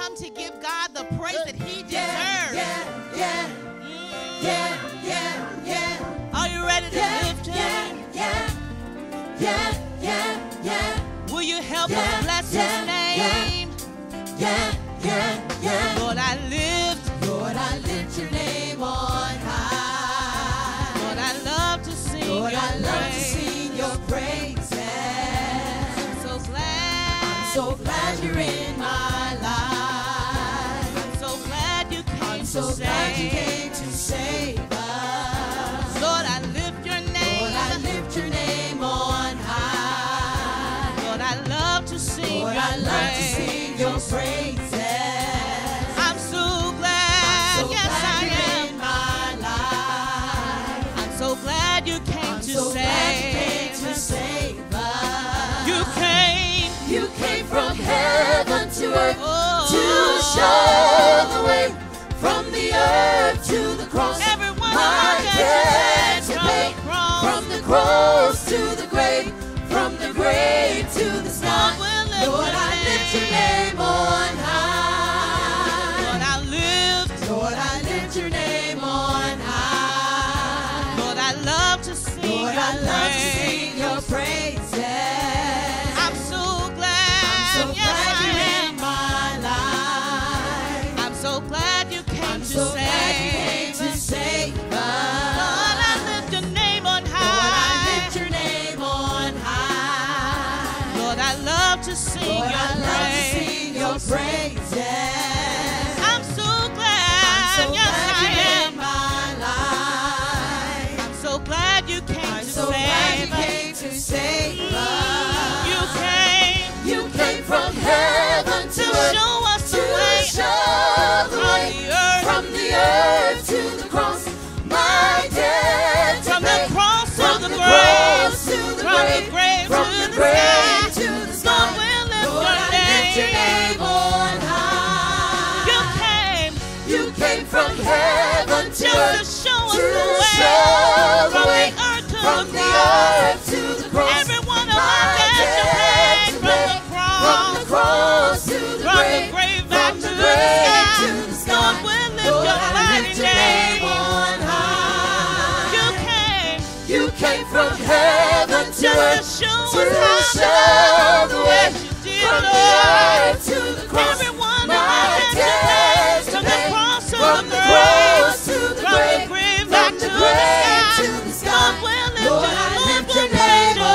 come to give God the praise that he deserves. Are you ready to lift him? Will you help us bless his name? Lord, I lift your name on high. Lord, I love to sing your praises. I'm so glad you're in my life. I'm so glad you came to save us. Lord, I lift your name on high. Lord, I love to sing your praises. I'm so glad, yes I am. In my life. I'm so glad you came to save us. You came from heaven to earth to show the way. From the earth to the cross, everyone my debt to pay. From the cross to the grave, from the grave to the sky. Lord, I lift your name on high. Lord, I lift your name on high. Lord, I love to sing your praises. I'm so glad, you're in my life. I'm so glad you came to save us. Lord, I lift your name on high. Lord, I love to sing your praises. I'm so glad, yes I am. I'm so glad you came to save us. You came from heaven to show us the way. From the earth to the cross, my debt to pay. From the cross to the grave, from the grave to the sky. Lord, we'll lift your name on high. You came from heaven to earth to show us the way. From the earth to the cross, every one of my debts to pay. From the cross to the grave, back to the sky. Lord, we'll lift your mighty name on high. You came from heaven to earth to show the way. From the earth to the cross, every one of my debts to pay. From the cross to the grave, back to the sky. Lord, I lift your name on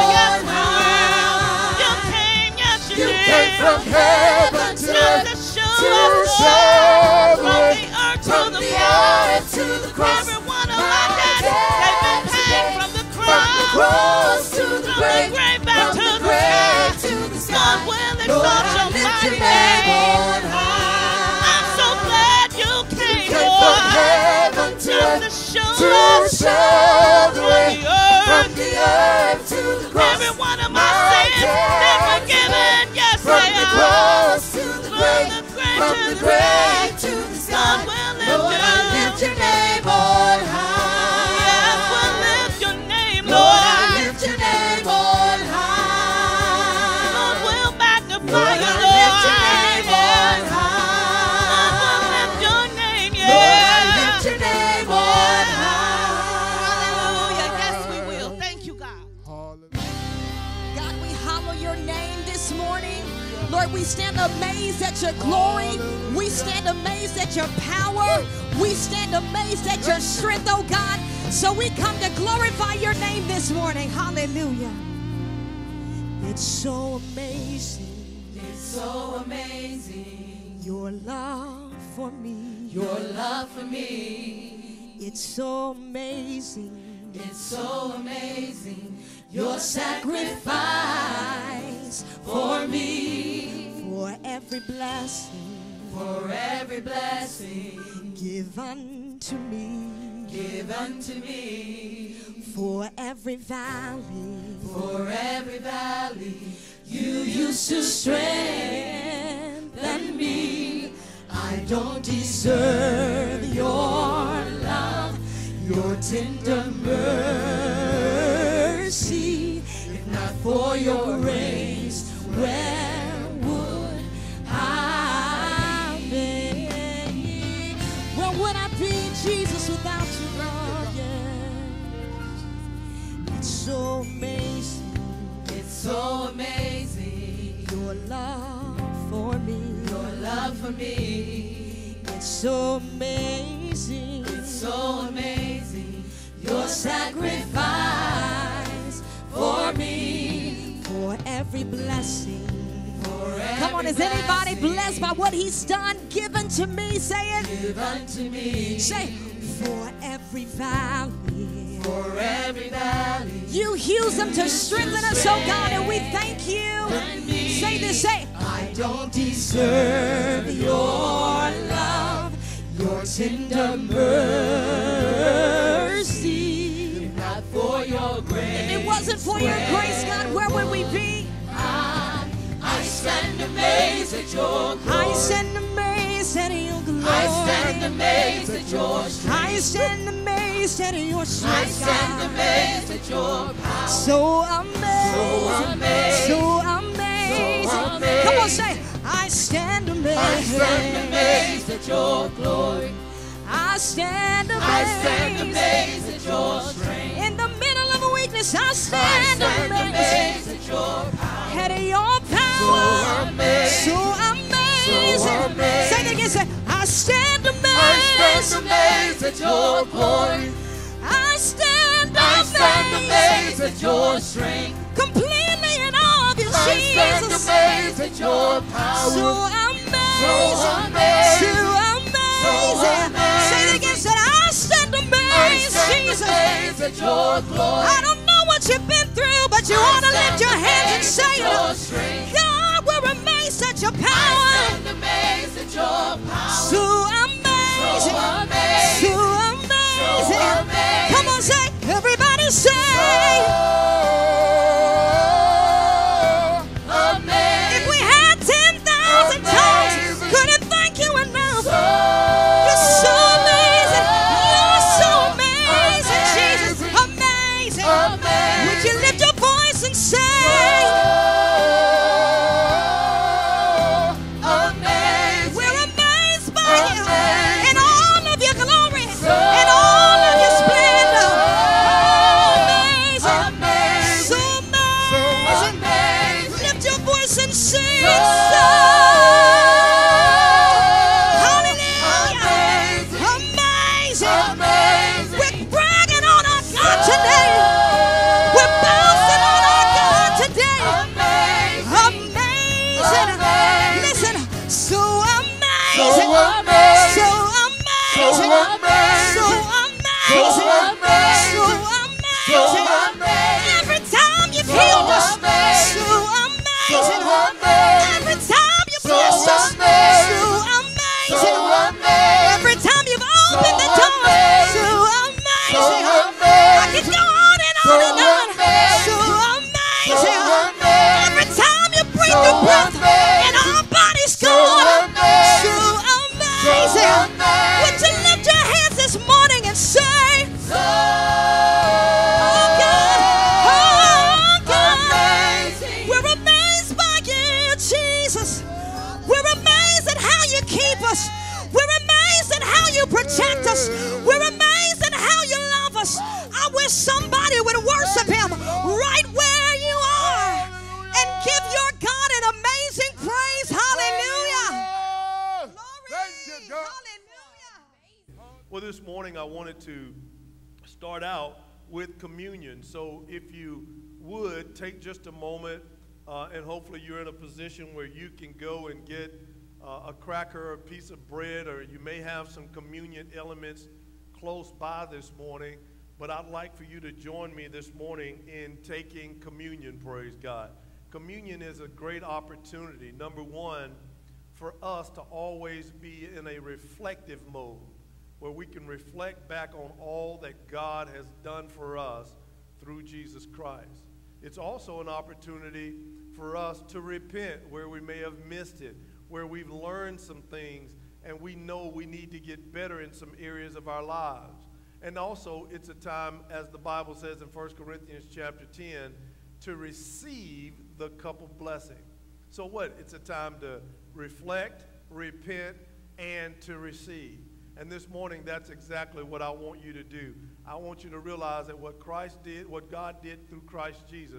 high. You came from heaven to earth to show the way. From the earth to the cross, every one of my debts they've been paid. From the cross to the grave, back to the sky. Lord, I lift your name on high. I'm so glad you came from heaven to earth to show the way. From the earth to the cross, every one of my sins they're forgiven. Yes, from the cross to the grave, from the grave to the sky. Lord, I lift your name on high. Yes, we'll lift your name, Lord. I lift your name on high. Lord, we'll magnify you, Lord. I lift your name on high. Lord, we'll lift your name, yeah. Lord, I lift your name on high. Hallelujah. Yes, we will. Thank you, God. God, we hallow your name this morning. Lord, we stand amazed at your glory. We stand amazed at your power. We stand amazed at your strength, oh God. So we come to glorify your name this morning. Hallelujah. It's so amazing. It's so amazing. Your love for me. Your love for me. It's so amazing. It's so amazing. Your sacrifice for me. For every blessing. For every blessing. Give unto me. Give unto me. For every valley. For every valley. You used to strengthen me. I don't deserve your love, your tender mercy. If not for your grace, where would I so amazing. Your love for me. Your love for me. It's so amazing. It's so amazing. Your sacrifice for me. For every blessing. For every Come on, is anybody blessing blessed by what he's done? Given to me, say it. given to me. Say, for every valley. For every valley. You use them to strengthen us, oh God, and we thank you. Say this, say, I don't deserve your love, your tender mercy. If not for your grace, if it wasn't for your grace, God, where would we be? I stand amazed at your glory. I stand amazed at your glory. I stand amazed at your strength. I stand amazed at your strength. I stand amazed at your power. So amazed. So amazed. So amazed. So amazed. Come on, say, I stand amazed. I stand amazed at your glory. I stand amazed. I stand amazed at your strength. In the middle of a weakness, I stand amazed. At your power. At your power. So amazed. So amazing. So amazed. Say it again, say, I stand amazed. I stand amazed at your glory. I stand amazed at your strength. Completely in awe of you, I stand Jesus. amazed at your power. So amazing. So amazed. So amazing. Say it again, say, I stand I amazed, stand Jesus. amazed at your glory. I don't know what you've been through, but you ought to lift your hands and say your it. strength. God, we're amazed at your I power. stand amazed at your power. So amazing. So amazed. So amazing. So amazed. Come on, say, everybody say. Amazing. If we had 10,000 tongues, couldn't thank you enough. You're so amazing. You're so amazing, Jesus. Amazing. Would you lift your voice and say, we're amazed by you and all of your glory and all of your splendor. Amazing. So amazing. Lift your voice and sing. Hallelujah. Amazing. We're bragging on our God today. We're boasting on our God today. Amazing. Listen, so amazing. So amazing. So amazing. So amazing. Every time you've healed us. So amazing. Every time you blessed us. So amazing. Every time you've opened the door. So amazing. I can go on and on and on. So amazing. Every time you breathe the breath and our bodies go on. So amazing. Would you lift your hands this morning and say, oh God, we're amazed by you, Jesus. We're amazed at how you keep us. We're amazed at how you protect us. We're amazed at how you love us. I wish somebody would worship him right where you are and give your God an amazing praise. Hallelujah. Glory. Hallelujah. Well, this morning I wanted to start out with communion. So if you would take just a moment, and hopefully you're in a position where you can go and get a cracker or a piece of bread, or you may have some communion elements close by this morning. But I'd like for you to join me this morning in taking communion, praise God. Communion is a great opportunity, number one, for us to always be in a reflective mode, where we can reflect back on all that God has done for us through Jesus Christ. It's also an opportunity for us to repent where we may have missed it, where we've learned some things and we know we need to get better in some areas of our lives. And also, it's a time, as the Bible says in 1 Corinthians chapter 10, to receive the cup of blessing. So what? It's a time to reflect, repent, and to receive. And this morning, that's exactly what I want you to do. I want you to realize that what Christ did, what God did through Christ Jesus,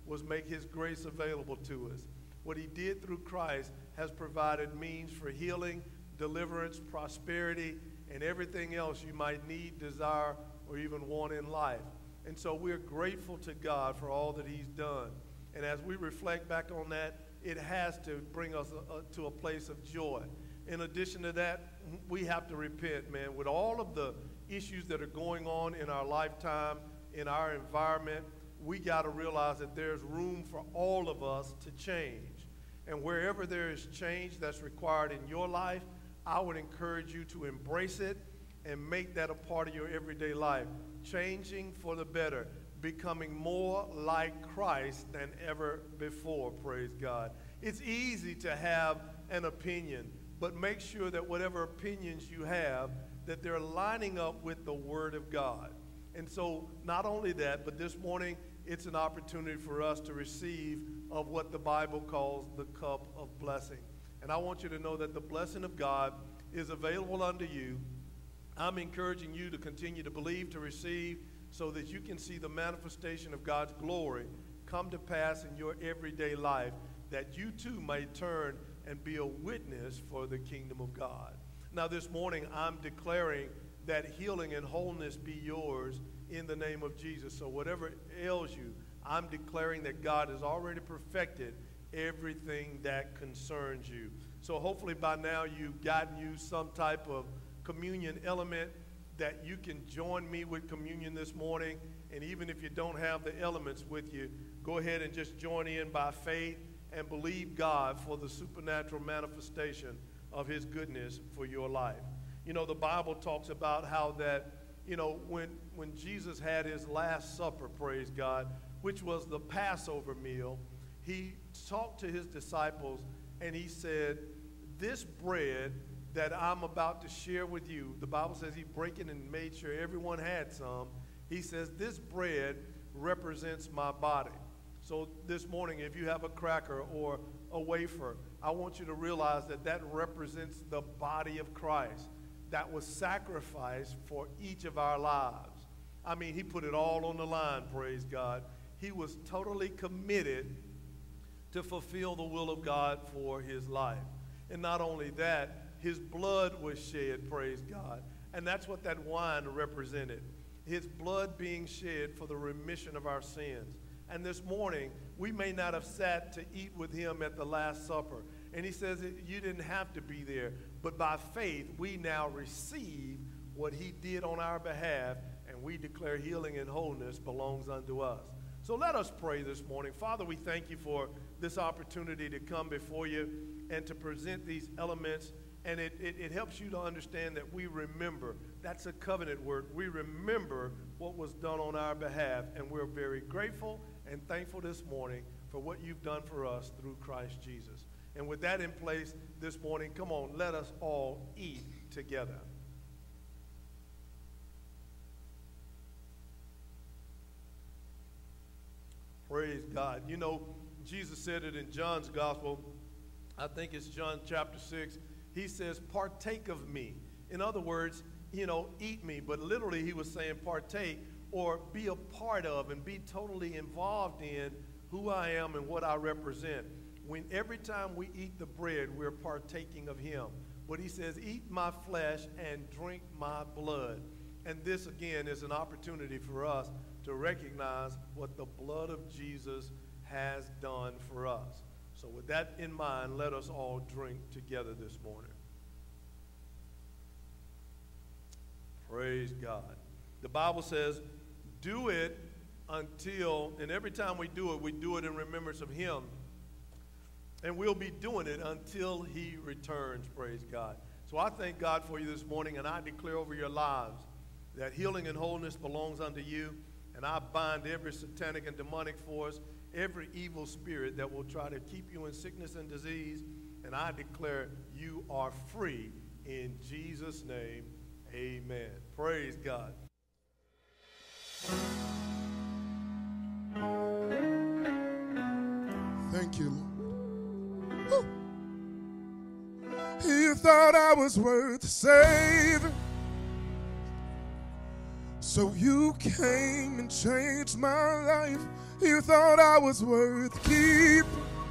was make his grace available to us. What he did through Christ has provided means for healing, deliverance, prosperity, and everything else you might need, desire, or even want in life. And so we're grateful to God for all that he's done. And as we reflect back on that, it has to bring us to a place of joy. In addition to that, we have to repent, man. With all of the issues that are going on in our lifetime, in our environment, we got to realize that there's room for all of us to change. And wherever there is change that's required in your life, I would encourage you to embrace it and make that a part of your everyday life. Changing for the better, becoming more like Christ than ever before, praise God. It's easy to have an opinion, but make sure that whatever opinions you have, that they're lining up with the Word of God. And so not only that, but this morning it's an opportunity for us to receive of what the Bible calls the cup of blessing. And I want you to know that the blessing of God is available unto you. I'm encouraging you to continue to believe, to receive, so that you can see the manifestation of God's glory come to pass in your everyday life, that you too may turn and be a witness for the kingdom of God. Now this morning I'm declaring that healing and wholeness be yours in the name of Jesus. So whatever ails you, I'm declaring that God has already perfected everything that concerns you. So hopefully by now you've gotten you some type of communion element that you can join me with communion this morning. And even if you don't have the elements with you, go ahead and just join in by faith and believe God for the supernatural manifestation of his goodness for your life. You know, the Bible talks about how that, you know, when Jesus had his Last Supper, praise God, which was the Passover meal, he talked to his disciples and he said, this bread that I'm about to share with you, the Bible says he broke it and made sure everyone had some. He says, this bread represents my body. So this morning, if you have a cracker or a wafer, I want you to realize that that represents the body of Christ that was sacrificed for each of our lives. I mean, he put it all on the line, praise God. He was totally committed to fulfill the will of God for his life. And not only that, his blood was shed, praise God. And that's what that wine represented. His blood being shed for the remission of our sins. And this morning, we may not have sat to eat with him at the Last Supper. And he says you didn't have to be there. But by faith, we now receive what he did on our behalf, and we declare healing and wholeness belongs unto us. So let us pray this morning. Father, we thank you for this opportunity to come before you and to present these elements. And it helps you to understand that we remember. That's a covenant word. We remember what was done on our behalf, and we're very grateful and thankful this morning for what you've done for us through Christ Jesus. And with that in place this morning, come on, let us all eat together. Praise God. You know, Jesus said it in John's gospel. I think it's John chapter 6. He says, partake of me. In other words, you know, eat me. But literally he was saying partake or be a part of and be totally involved in who I am and what I represent. When every time we eat the bread, we're partaking of him. But he says, eat my flesh and drink my blood. And this, again, is an opportunity for us to recognize what the blood of Jesus has done for us. So with that in mind, let us all drink together this morning. Praise God. The Bible says, do it until, and every time we do it in remembrance of him. And we'll be doing it until he returns, praise God. So I thank God for you this morning, and I declare over your lives that healing and wholeness belongs unto you. And I bind every satanic and demonic force, every evil spirit that will try to keep you in sickness and disease. And I declare you are free in Jesus' name. Amen. Praise God. Thank you, Lord. You thought I was worth saving, So you came and changed my life. You thought I was worth keeping.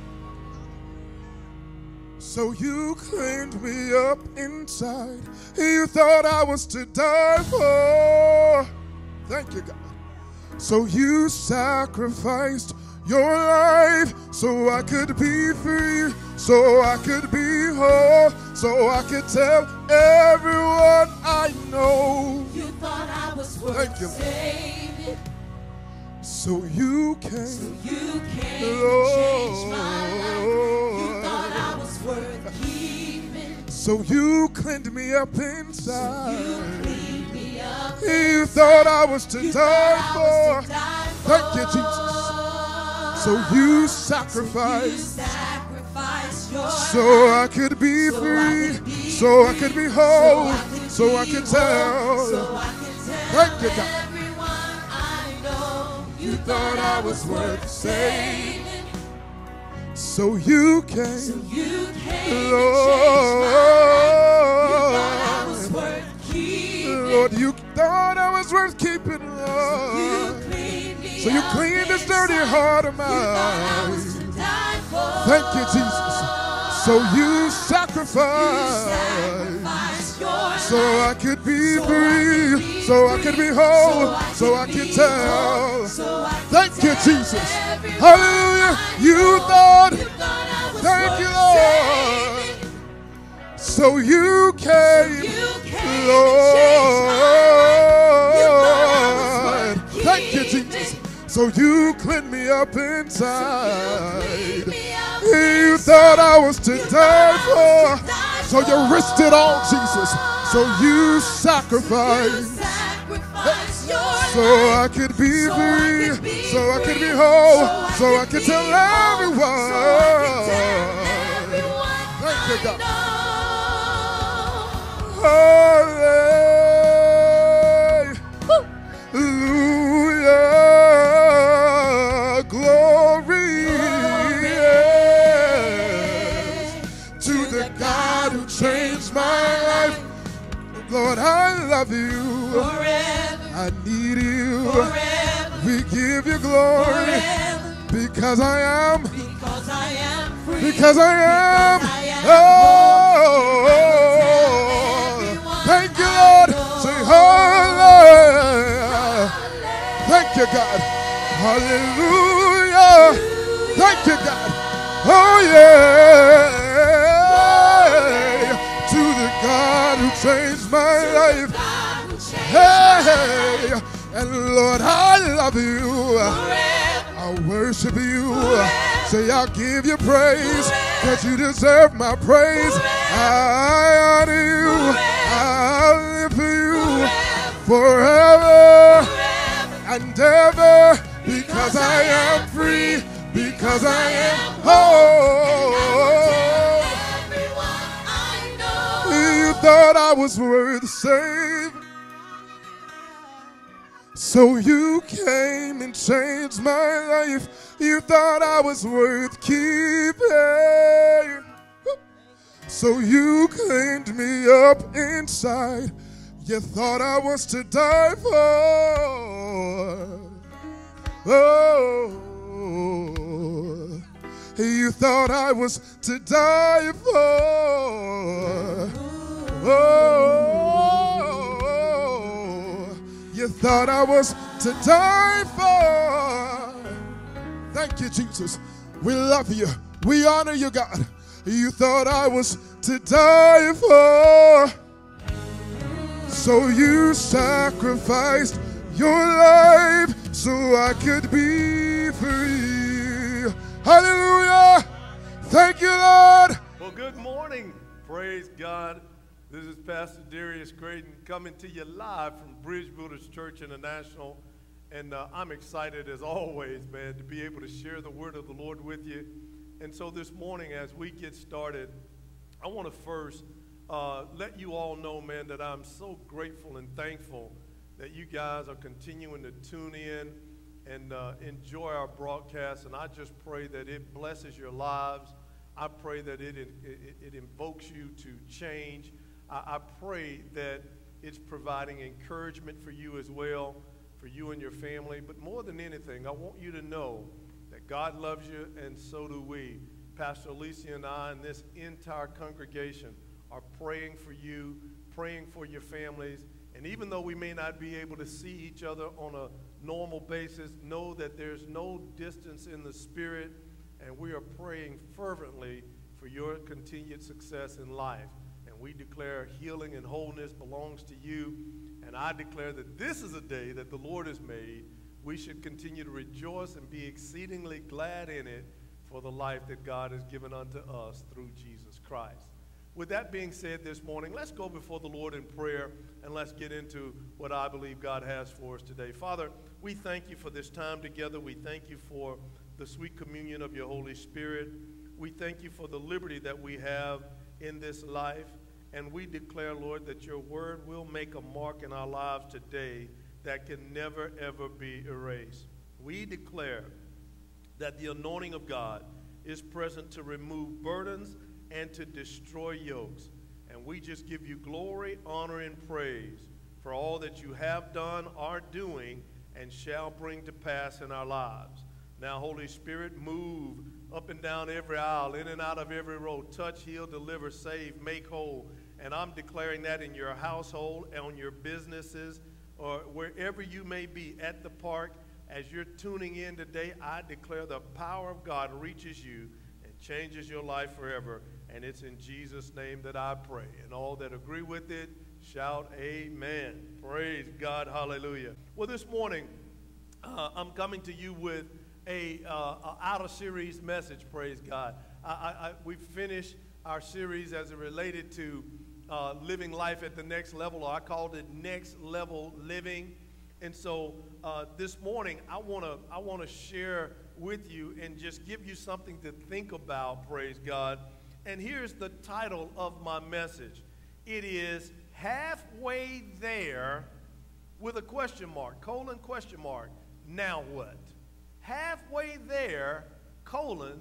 So you cleaned me up inside. You thought I was to die for. Thank you, God. So you sacrificed your life so I could be free, so I could be whole, so I could tell everyone I know. You thought I was worth saving. So you came, and changed my life. You thought I was worth keeping. So you cleaned me up inside. So you cleaned me up. You thought I was to die for. Thank you, Jesus. So you sacrificed, so I could be free, so I could be whole, so I could tell. Thank you, God. You thought I was worth saving. So you came, Lord, you thought I was worth keeping, Lord. So you cleaned this dirty heart of mine. Thank you, Jesus. So you sacrificed, so I could be free, so I could be whole, so I could tell. Thank you, Jesus. Hallelujah. You thought, thank you, Lord. So you came, Lord. Thank you, Jesus. So you cleaned me up inside. You thought I was to die for. So you risked it all, Jesus. So you sacrificed. So I could be free. So I could be whole. So I could tell everyone. Thank you, God. Hallelujah. Glory to the God who changed my life. Lord, I love you. Forever. I need you. Forever. We give you glory. Forever. Because I am. Because I am free. Because I am. Oh, thank you, Lord. Say hallelujah. Thank you, God. Hallelujah. Thank you, God. Oh, yeah. To the God who changed my life. Hey, and Lord, I love you. I worship you. Say, I'll give you praise, because you deserve my praise. I honor you. I'll live for you forever and ever, because I am free, because I am whole. You thought I was worth saving. So you came and changed my life. You thought I was worth keeping. So you cleaned me up inside. You thought I was to die for. Oh, you thought I was to die for. Oh, you thought I was to die for. Thank you, Jesus. We love you. We honor you, God. You thought I was to die for. So you sacrificed your life so I could be free. Hallelujah. Thank you, Lord. Well, good morning. Praise God. This is Pastor Darius Crayton coming to you live from Bridge Builders Church International. And I'm excited, as always, man, to be able to share the word of the Lord with you. And so this morning, as we get started, I want to first let you all know, man, that I'm so grateful and thankful that you guys are continuing to tune in and enjoy our broadcast. And I just pray that it blesses your lives. I pray that it invokes you to change. I pray that it's providing encouragement for you as well, for you and your family. But more than anything, I want you to know that God loves you, and so do we. Pastor Alesia and I and this entire congregation are praying for you, praying for your families. And even though we may not be able to see each other on a normal basis, know that there's no distance in the spirit, and we are praying fervently for your continued success in life. And we declare healing and wholeness belongs to you. And I declare that this is a day that the Lord has made. We should continue to rejoice and be exceedingly glad in it for the life that God has given unto us through Jesus Christ. With that being said this morning, let's go before the Lord in prayer, and let's get into what I believe God has for us today. Father, we thank you for this time together. We thank you for the sweet communion of your Holy Spirit. We thank you for the liberty that we have in this life. And we declare, Lord, that your word will make a mark in our lives today that can never, ever be erased. We declare that the anointing of God is present to remove burdens and to destroy yokes. And we just give you glory, honor, and praise for all that you have done, are doing, and shall bring to pass in our lives. Now, Holy Spirit, move up and down every aisle, in and out of every row. Touch, heal, deliver, save, make whole. And I'm declaring that in your household, on your businesses, or wherever you may be at the park. As you're tuning in today, I declare the power of God reaches you and changes your life forever. And it's in Jesus' name that I pray. And all that agree with it, shout amen. Praise God. Hallelujah. Well, this morning, I'm coming to you with a out-of-series message, praise God. We've finished our series as it related to living life at the next level, or I called it Next Level Living. And so this morning, I want to share with you and just give you something to think about, praise God. And here's the title of my message. It is Halfway There with a question mark, colon, question mark, now what? Halfway there, colon,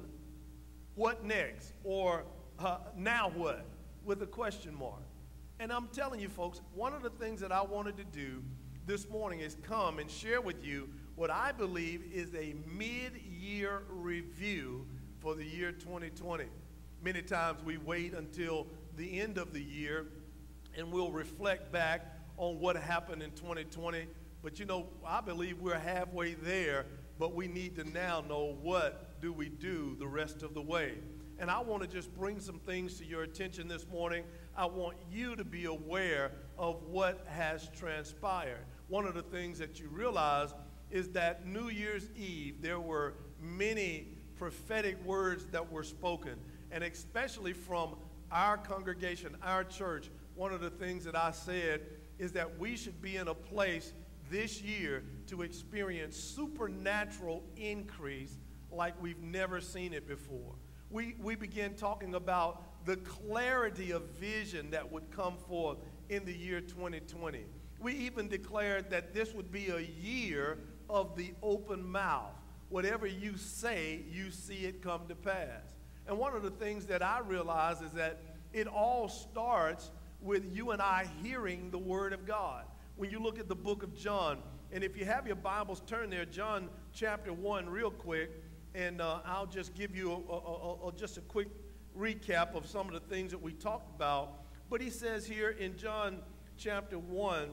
what next? Or now what? With a question mark. And I'm telling you, folks, one of the things that I wanted to do this morning is come and share with you what I believe is a mid-year review for the year 2020. Many times we wait until the end of the year and we'll reflect back on what happened in 2020. But you know, I believe we're halfway there, but we need to now know what do we do the rest of the way. And I want to just bring some things to your attention this morning. I want you to be aware of what has transpired. One of the things that you realize is that New Year's Eve, there were many prophetic words that were spoken. And especially from our congregation, our church, one of the things that I said is that we should be in a place this year to experience supernatural increase like we've never seen it before. We began talking about the clarity of vision that would come forth in the year 2020. We even declared that this would be a year of the open mouth. Whatever you say, you see it come to pass. And one of the things that I realize is that it all starts with you and I hearing the word of God. When you look at the book of John, and if you have your Bibles, turn there, John chapter 1 real quick, and I'll just give you just a quick recap of some of the things that we talked about. But he says here in John chapter 1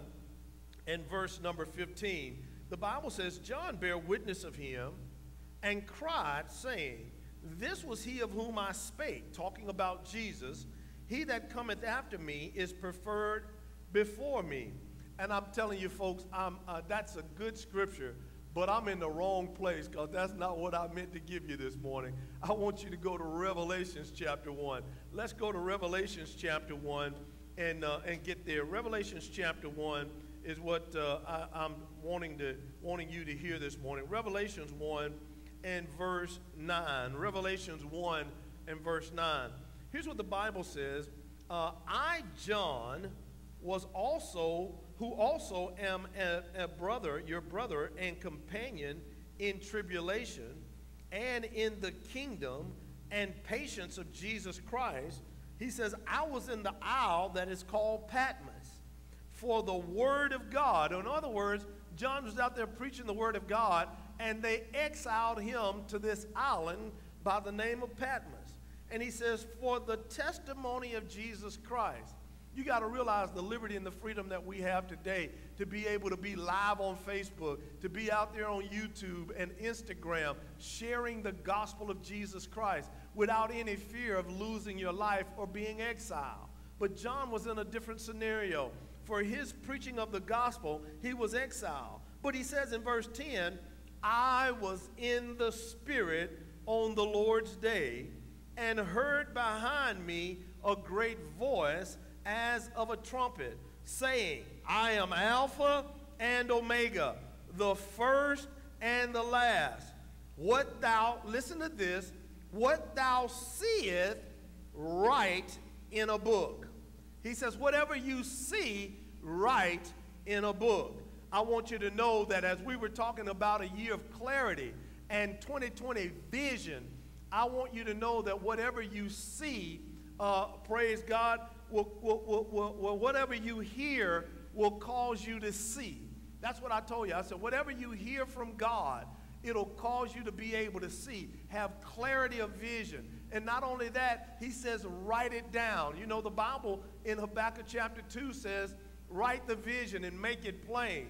and verse number 15, the Bible says, John bare witness of him and cried, saying, this was he of whom I spake, talking about Jesus. He that cometh after me is preferred before me. And I'm telling you, folks, that's a good scripture, but I'm in the wrong place because that's not what I meant to give you this morning. I want you to go to Revelations chapter 1. Let's go to Revelations chapter 1 and get there. Revelations chapter 1 is what I'm wanting you to hear this morning. Revelations 1 and verse 9. Revelations 1 and verse 9. Here's what the Bible says. I, John, who also am a brother, your brother and companion in tribulation and in the kingdom and patience of Jesus Christ. He says, I was in the isle that is called Patmos, for the word of God. In other words, John was out there preaching the word of God, and they exiled him to this island by the name of Patmos. And he says, for the testimony of Jesus Christ. You got to realize the liberty and the freedom that we have today to be able to be live on Facebook, to be out there on YouTube and Instagram, sharing the gospel of Jesus Christ without any fear of losing your life or being exiled. But John was in a different scenario. For his preaching of the gospel, he was exiled. But he says in verse 10, I was in the Spirit on the Lord's day, and heard behind me a great voice as of a trumpet, saying, I am Alpha and Omega, the first and the last. What thou, listen to this, what thou seest, write in a book. He says, whatever you see, write in a book. I want you to know that as we were talking about a year of clarity and 2020 vision, I want you to know that whatever you see, praise God, whatever you hear will cause you to see. That's what I told you. I said, whatever you hear from God, it'll cause you to be able to see, have clarity of vision. And not only that, he says, write it down. You know, the Bible in Habakkuk chapter 2 says, write the vision and make it plain.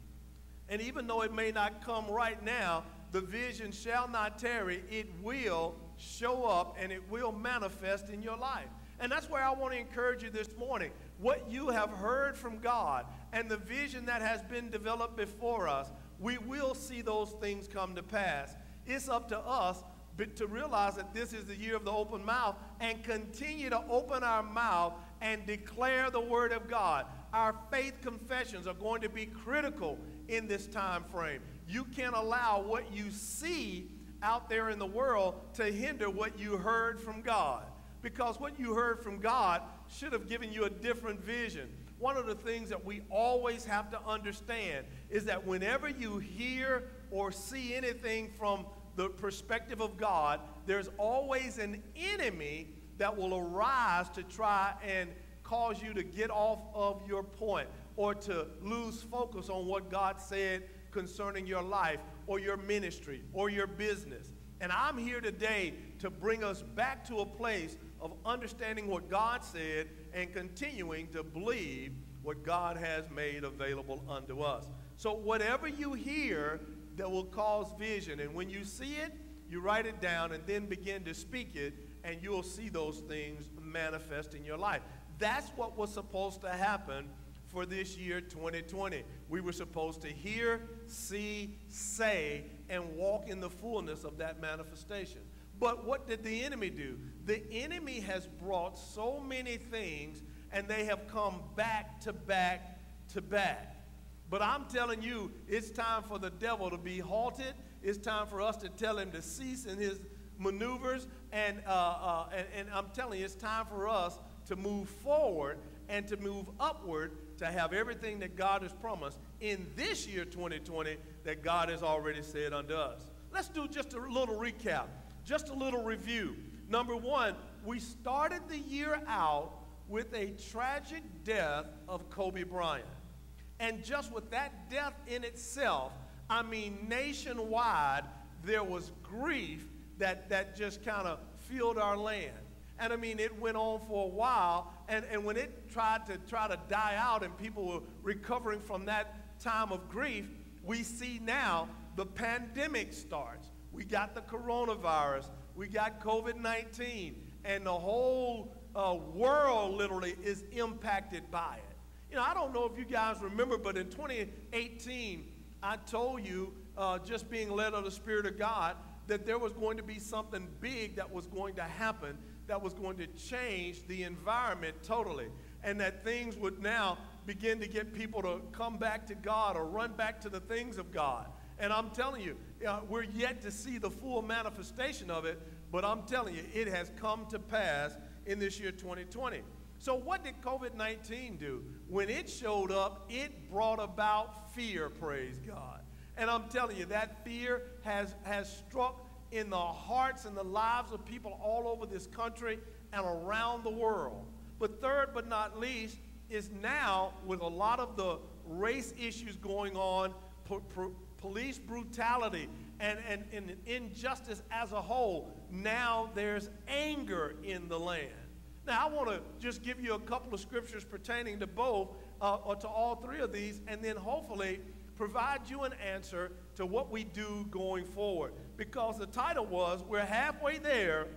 And even though it may not come right now, the vision shall not tarry. It will show up and it will manifest in your life. And that's where I want to encourage you this morning. What you have heard from God and the vision that has been developed before us, we will see those things come to pass. It's up to us to realize that this is the year of the open mouth and continue to open our mouth and declare the word of God. Our faith confessions are going to be critical in this time frame. You can't allow what you see out there in the world to hinder what you heard from God. Because what you heard from God should have given you a different vision. One of the things that we always have to understand is that whenever you hear or see anything from the perspective of God, there's always an enemy that will arise to try and cause you to get off of your point or to lose focus on what God said concerning your life or your ministry or your business. And I'm here today to bring us back to a place of understanding what God said and continuing to believe what God has made available unto us. So whatever you hear that will cause vision, and when you see it, you write it down and then begin to speak it, and you'll see those things manifest in your life. That's what was supposed to happen for this year 2020. We were supposed to hear, see, say, and walk in the fullness of that manifestation. But what did the enemy do? The enemy has brought so many things, and they have come back to back to back. But I'm telling you, it's time for the devil to be halted. It's time for us to tell him to cease in his maneuvers. And I'm telling you, it's time for us to move forward and to move upward to have everything that God has promised in this year 2020 that God has already said unto us. Let's do just a little recap, just a little review. Number one, we started the year out with a tragic death of Kobe Bryant. And just with that death in itself, I mean, nationwide, there was grief that just kind of filled our land. And I mean, it went on for a while, and when it tried to die out and people were recovering from that time of grief, we see now the pandemic starts. We got the coronavirus, we got COVID-19, and the whole world literally is impacted by it. You know, I don't know if you guys remember, but in 2018, I told you, just being led of the Spirit of God, that there was going to be something big that was going to happen that was going to change the environment totally, and that things would now begin to get people to come back to God or run back to the things of God. And I'm telling you, we're yet to see the full manifestation of it, but I'm telling you, it has come to pass in this year 2020. So what did COVID-19 do? When it showed up, it brought about fear, praise God. And I'm telling you, that fear has struck in the hearts and the lives of people all over this country and around the world. But third but not least, is now, with a lot of the race issues going on, police brutality, and injustice as a whole, now there's anger in the land. Now, I want to just give you a couple of scriptures pertaining to both, or to all three of these, and then hopefully provide you an answer to what we do going forward. Because the title was, we're halfway there,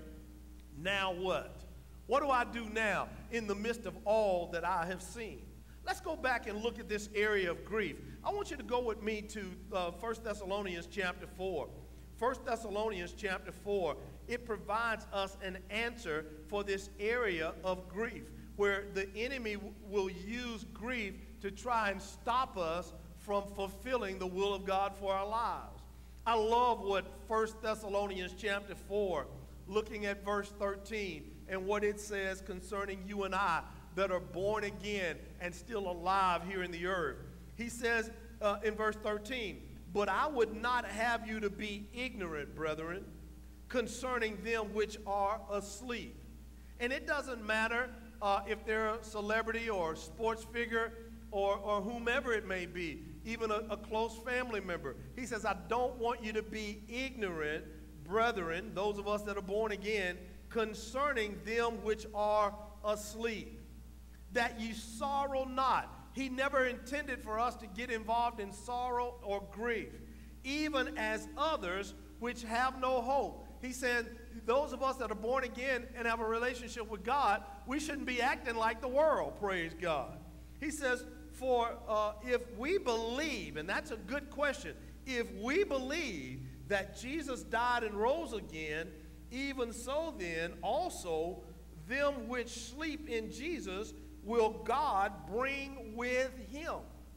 now what? What do I do now in the midst of all that I have seen? Let's go back and look at this area of grief. I want you to go with me to 1 Thessalonians chapter 4. 1 Thessalonians chapter 4, it provides us an answer for this area of grief, where the enemy will use grief to try and stop us from fulfilling the will of God for our lives. I love what 1 Thessalonians chapter 4, looking at verse 13, and what it says concerning you and I that are born again and still alive here in the earth. He says in verse 13, but I would not have you to be ignorant, brethren, concerning them which are asleep. And it doesn't matter if they're a celebrity or a sports figure or whomever it may be, even a close family member. He says, I don't want you to be ignorant, brethren, those of us that are born again, concerning them which are asleep, that ye sorrow not. He never intended for us to get involved in sorrow or grief, even as others which have no hope. He said, those of us that are born again and have a relationship with God, we shouldn't be acting like the world, praise God. He says, for if we believe, and that's a good question, if we believe that Jesus died and rose again, even so then also them which sleep in Jesus will God bring with him.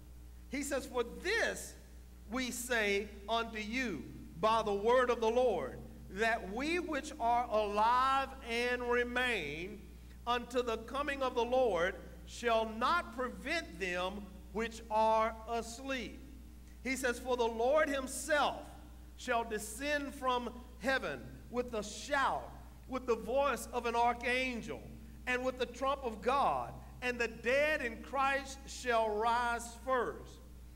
He says, for this we say unto you by the word of the Lord, that we which are alive and remain unto the coming of the Lord shall not prevent them which are asleep. He says, for the Lord himself shall descend from heaven with a shout, with the voice of an archangel, and with the trump of God, and the dead in Christ shall rise first.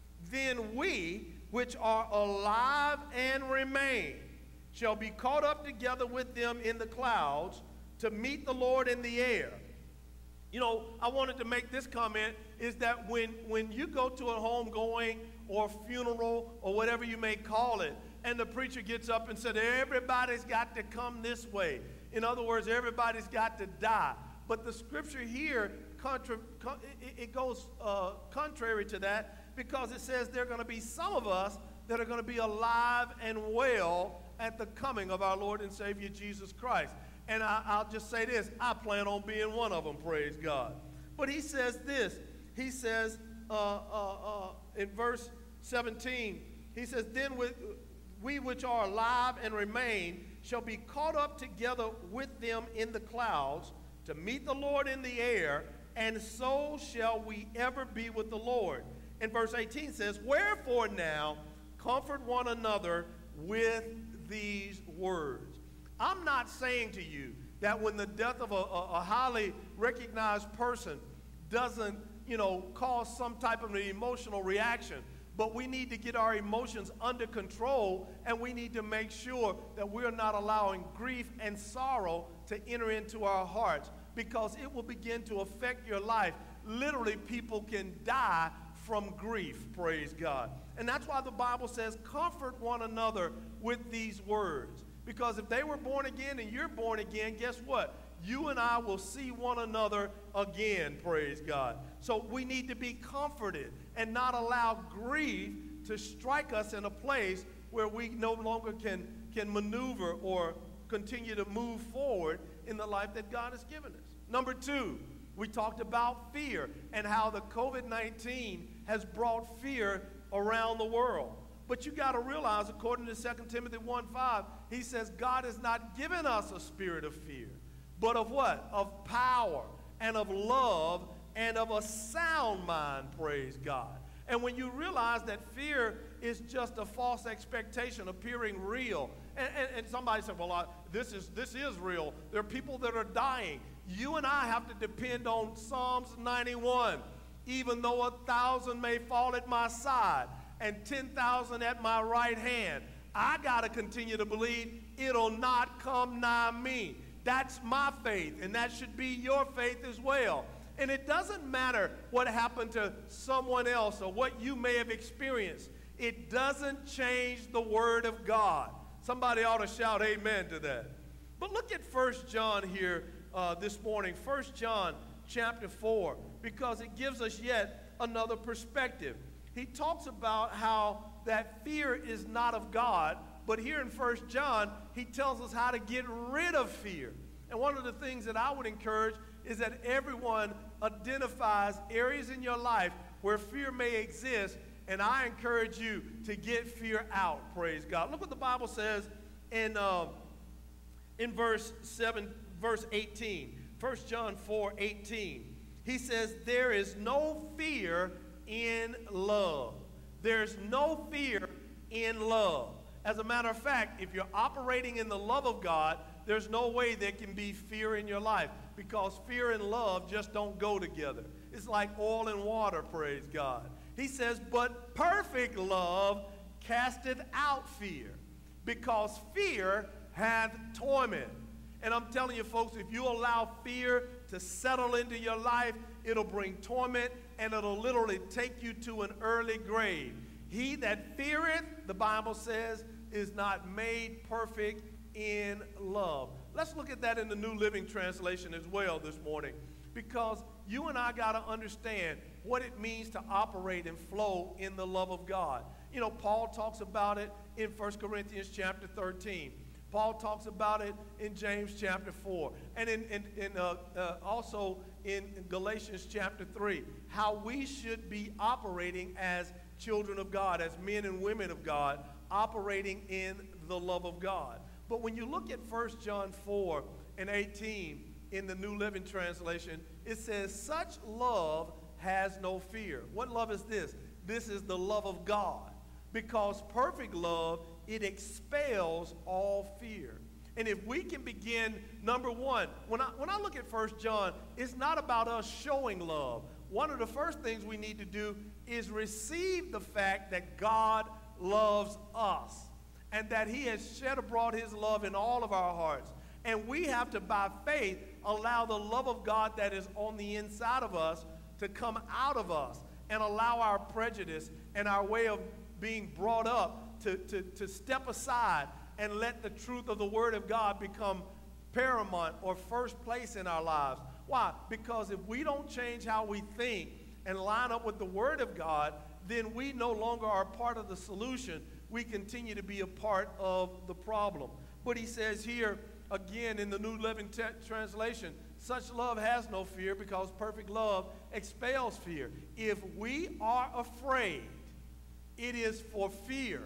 Then we, which are alive and remain, shall be caught up together with them in the clouds to meet the Lord in the air. You know, I wanted to make this comment, is that when you go to a homegoing or funeral or whatever you may call it, and the preacher gets up and said, everybody's got to come this way. In other words, everybody's got to die. But the scripture here, it goes contrary to that, because it says there are going to be some of us that are going to be alive and well at the coming of our Lord and Savior Jesus Christ. And I'll just say this, I plan on being one of them, praise God. But he says this, he says in verse 17, he says, then we which are alive and remain shall be caught up together with them in the clouds to meet the Lord in the air, and so shall we ever be with the Lord. And verse 18 says, wherefore now comfort one another with these words. I'm not saying to you that when the death of a highly recognized person doesn't, cause some type of an emotional reaction, but we need to get our emotions under control, and we need to make sure that we're not allowing grief and sorrow to enter into our hearts, because it will begin to affect your life. Literally, people can die from grief, praise God. And that's why the Bible says, comfort one another with these words. Because if they were born again and you're born again, guess what? You and I will see one another again, praise God. So we need to be comforted and not allow grief to strike us in a place where we no longer can maneuver or continue to move forward in the life that God has given us. Number two, we talked about fear and how the COVID-19 has brought fear around the world. But you got to realize, according to 2 Timothy 1:5, he says God has not given us a spirit of fear, but of what? Of power and of love and of a sound mind, praise God. And when you realize that fear is just a false expectation appearing real, And somebody said, well, this is real. There are people that are dying. You and I have to depend on Psalms 91. Even though 1,000 may fall at my side and 10,000 at my right hand, I got to continue to believe it'll not come nigh me. That's my faith, and that should be your faith as well. And it doesn't matter what happened to someone else or what you may have experienced. It doesn't change the Word of God. Somebody ought to shout amen to that. But look at 1 John here this morning, 1 John chapter 4, because it gives us yet another perspective. He talks about how that fear is not of God, but here in 1 John, he tells us how to get rid of fear. And one of the things that I would encourage is that everyone identifies areas in your life where fear may exist, and I encourage you to get fear out, praise God. Look what the Bible says in verse 18, 1 John 4:18. He says, there is no fear in love. There's no fear in love. As a matter of fact, if you're operating in the love of God, there's no way there can be fear in your life, because fear and love just don't go together. It's like oil and water, praise God. He says, but perfect love casteth out fear, because fear hath torment. And I'm telling you, folks, if you allow fear to settle into your life, it'll bring torment, and it'll literally take you to an early grave. He that feareth, the Bible says, is not made perfect in love. Let's look at that in the New Living Translation as well this morning, because you and I got to understand what it means to operate and flow in the love of God. You know, Paul talks about it in 1 Corinthians chapter 13. Paul talks about it in James chapter 4, and also in Galatians chapter 3, how we should be operating as children of God, as men and women of God, operating in the love of God. But when you look at 1 John 4:18 in the New Living Translation, it says, such love has no fear. What love is this? This is the love of God, because perfect love, it expels all fear. And if we can begin, number one, when I look at 1 John, it's not about us showing love. One of the first things we need to do is receive the fact that God loves us and that he has shed abroad his love in all of our hearts. And we have to, by faith, allow the love of God that is on the inside of us to come out of us, and allow our prejudice and our way of being brought up to step aside and let the truth of the Word of God become paramount or first place in our lives. Why? Because if we don't change how we think and line up with the Word of God, then we no longer are part of the solution. We continue to be a part of the problem. But he says here, again in the New Living Translation, such love has no fear, because perfect love expels fear. If we are afraid, it is for fear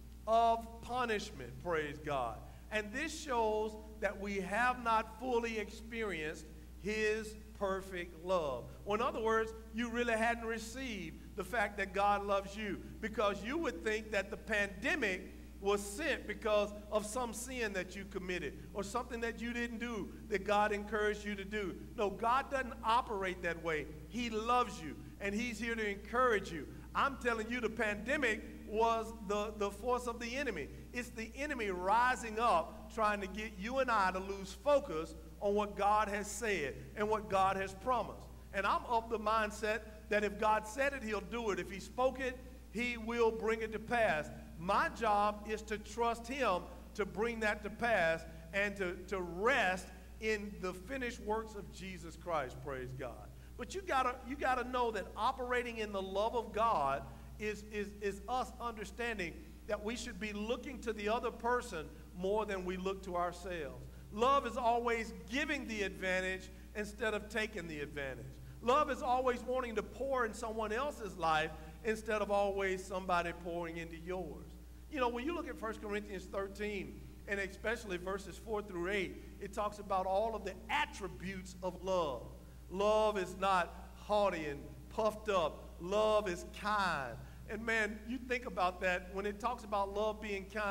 of punishment, praise God. And this shows that we have not fully experienced his perfect love. Or in other words, you really hadn't received the fact that God loves you, because you would think that the pandemic was sent because of some sin that you committed or something that you didn't do that God encouraged you to do. No, God doesn't operate that way. He loves you, and he's here to encourage you. I'm telling you, the pandemic was the force of the enemy. It's the enemy rising up, trying to get you and I to lose focus on what God has said and what God has promised. And I'm of the mindset that if God said it, he'll do it. If he spoke it, he will bring it to pass. My job is to trust him to bring that to pass and to rest in the finished works of Jesus Christ, praise God. But you gotta know that operating in the love of God is us understanding that we should be looking to the other person more than we look to ourselves. Love is always giving the advantage instead of taking the advantage. Love is always wanting to pour in someone else's life instead of always somebody pouring into yours. You know, when you look at 1 Corinthians 13, and especially verses 4 through 8, it talks about all of the attributes of love. Love is not haughty and puffed up. Love is kind. And man, you think about that, when it talks about love being kind,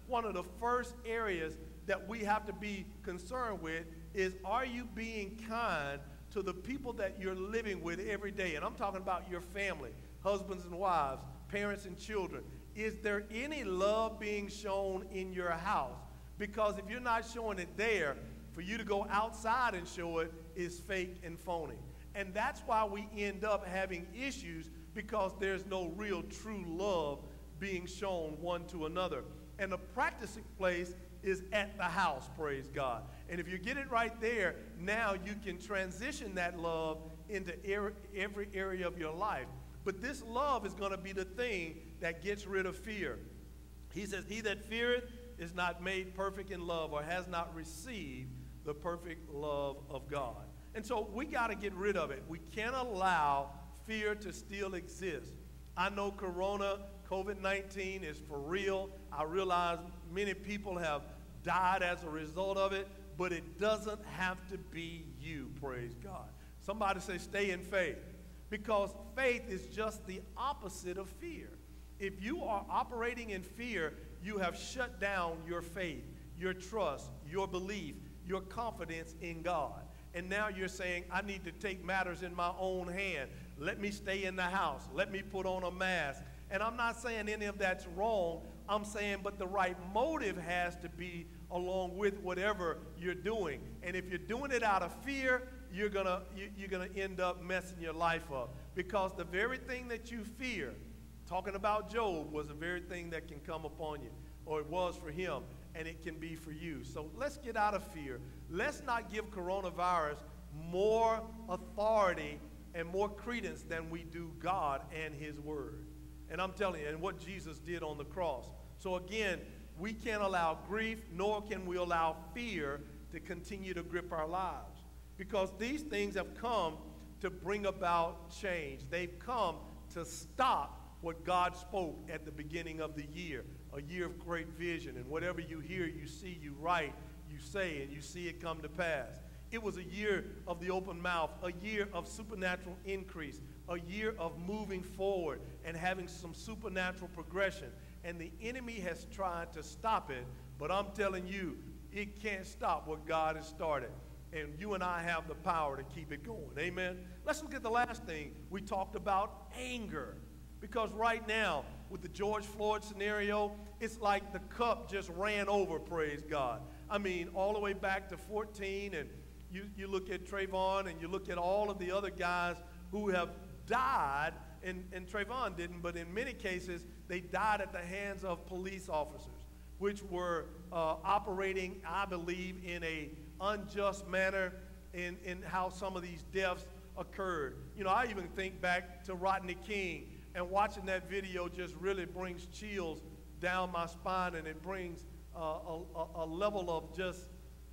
one of the first areas that we have to be concerned with is, are you being kind to the people that you're living with every day? And I'm talking about your family, husbands and wives, parents and children. Is there any love being shown in your house? Because if you're not showing it there, for you to go outside and show it is fake and phony. And that's why we end up having issues, because there's no real true love being shown one to another. And the practicing place is at the house, praise God. And if you get it right there, now you can transition that love into every area of your life. But this love is going to be the thing that gets rid of fear. He says, he that feareth is not made perfect in love, or has not received the perfect love of God. And so we got to get rid of it. We can't allow fear to still exist. I know COVID-19 is for real. I realize many people have died as a result of it, but it doesn't have to be you, praise God. Somebody say, stay in faith, because faith is just the opposite of fear. If you are operating in fear, you have shut down your faith, your trust, your belief, your confidence in God. And now you're saying, I need to take matters in my own hand. Let me stay in the house. Let me put on a mask. And I'm not saying any of that's wrong. I'm saying, but the right motive has to be along with whatever you're doing. And if you're doing it out of fear, you're gonna end up messing your life up. Because the very thing that you fear, talking about Job, was the very thing that can come upon you, or it was for him, and it can be for you. So let's get out of fear. Let's not give coronavirus more authority and more credence than we do God and his word. And I'm telling you, and what Jesus did on the cross. So again, we can't allow grief, nor can we allow fear to continue to grip our lives. Because these things have come to bring about change. They've come to stop what God spoke at the beginning of the year, a year of great vision. And whatever you hear, you see, you write, you say, and you see it come to pass. It was a year of the open mouth, a year of supernatural increase, a year of moving forward and having some supernatural progression. And the enemy has tried to stop it, but I'm telling you, it can't stop what God has started. And you and I have the power to keep it going. Amen? Let's look at the last thing. We talked about anger. Because right now, with the George Floyd scenario, it's like the cup just ran over, praise God. I mean, all the way back to 14, and you look at Trayvon, and you look at all of the other guys who have died, and Trayvon didn't, but in many cases, they died at the hands of police officers, which were operating, I believe, in a unjust manner in how some of these deaths occurred. You know, I even think back to Rodney King, and watching that video just really brings chills down my spine, and it brings a level of just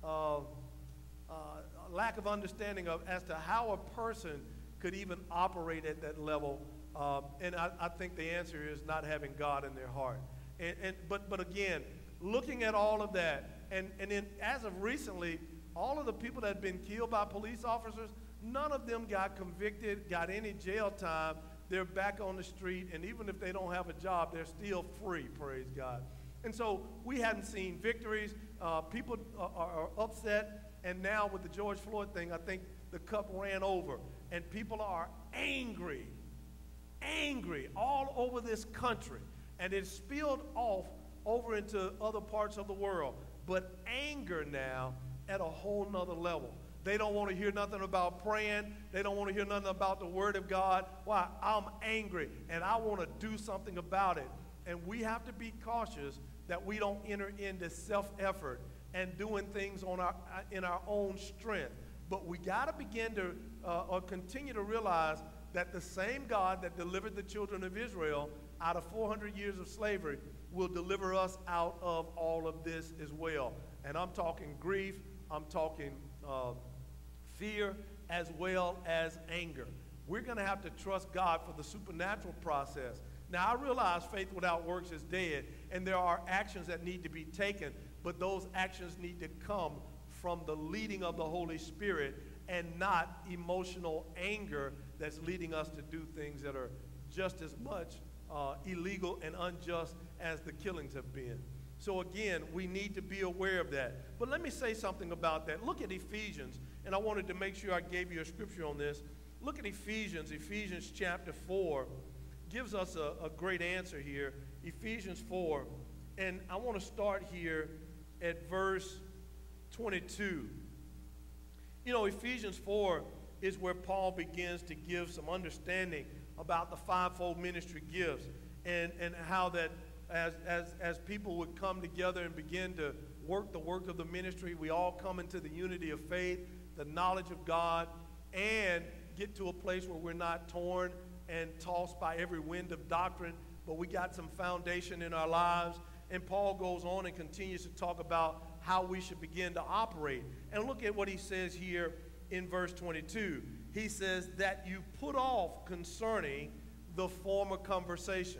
lack of understanding of as to how a person could even operate at that level. And I think the answer is not having God in their heart. But again, looking at all of that, and then as of recently, all of the people that had been killed by police officers, none of them got convicted, got any jail time. They're back on the street, and even if they don't have a job, they're still free, praise God. And so we hadn't seen victories. People are upset, and now with the George Floyd thing, I think the cup ran over, and people are angry all over this country, and it spilled off over into other parts of the world. But anger now at a whole nother level. They don't want to hear nothing about praying. They don't want to hear nothing about the word of God. Why? I'm angry, and I want to do something about it. And we have to be cautious that we don't enter into self-effort and doing things in our own strength. But we got to begin to or continue to realize that the same God that delivered the children of Israel out of 400 years of slavery will deliver us out of all of this as well. And I'm talking grief. I'm talking fear as well as anger. We're going to have to trust God for the supernatural process. Now, I realize faith without works is dead, and there are actions that need to be taken, but those actions need to come from the leading of the Holy Spirit and not emotional anger that's leading us to do things that are just as much illegal and unjust as the killings have been. So again, we need to be aware of that. But let me say something about that. Look at Ephesians, and I wanted to make sure I gave you a scripture on this. Look at Ephesians. Ephesians chapter 4 gives us a great answer here. Ephesians 4, and I want to start here at verse 22. You know, Ephesians 4 is where Paul begins to give some understanding about the fivefold ministry gifts and how that as people would come together and begin to work the work of the ministry, we all come into the unity of faith, the knowledge of God, and get to a place where we're not torn and tossed by every wind of doctrine, but we got some foundation in our lives. And Paul goes on and continues to talk about how we should begin to operate. And look at what he says here in verse 22. He says that you put off concerning the former conversation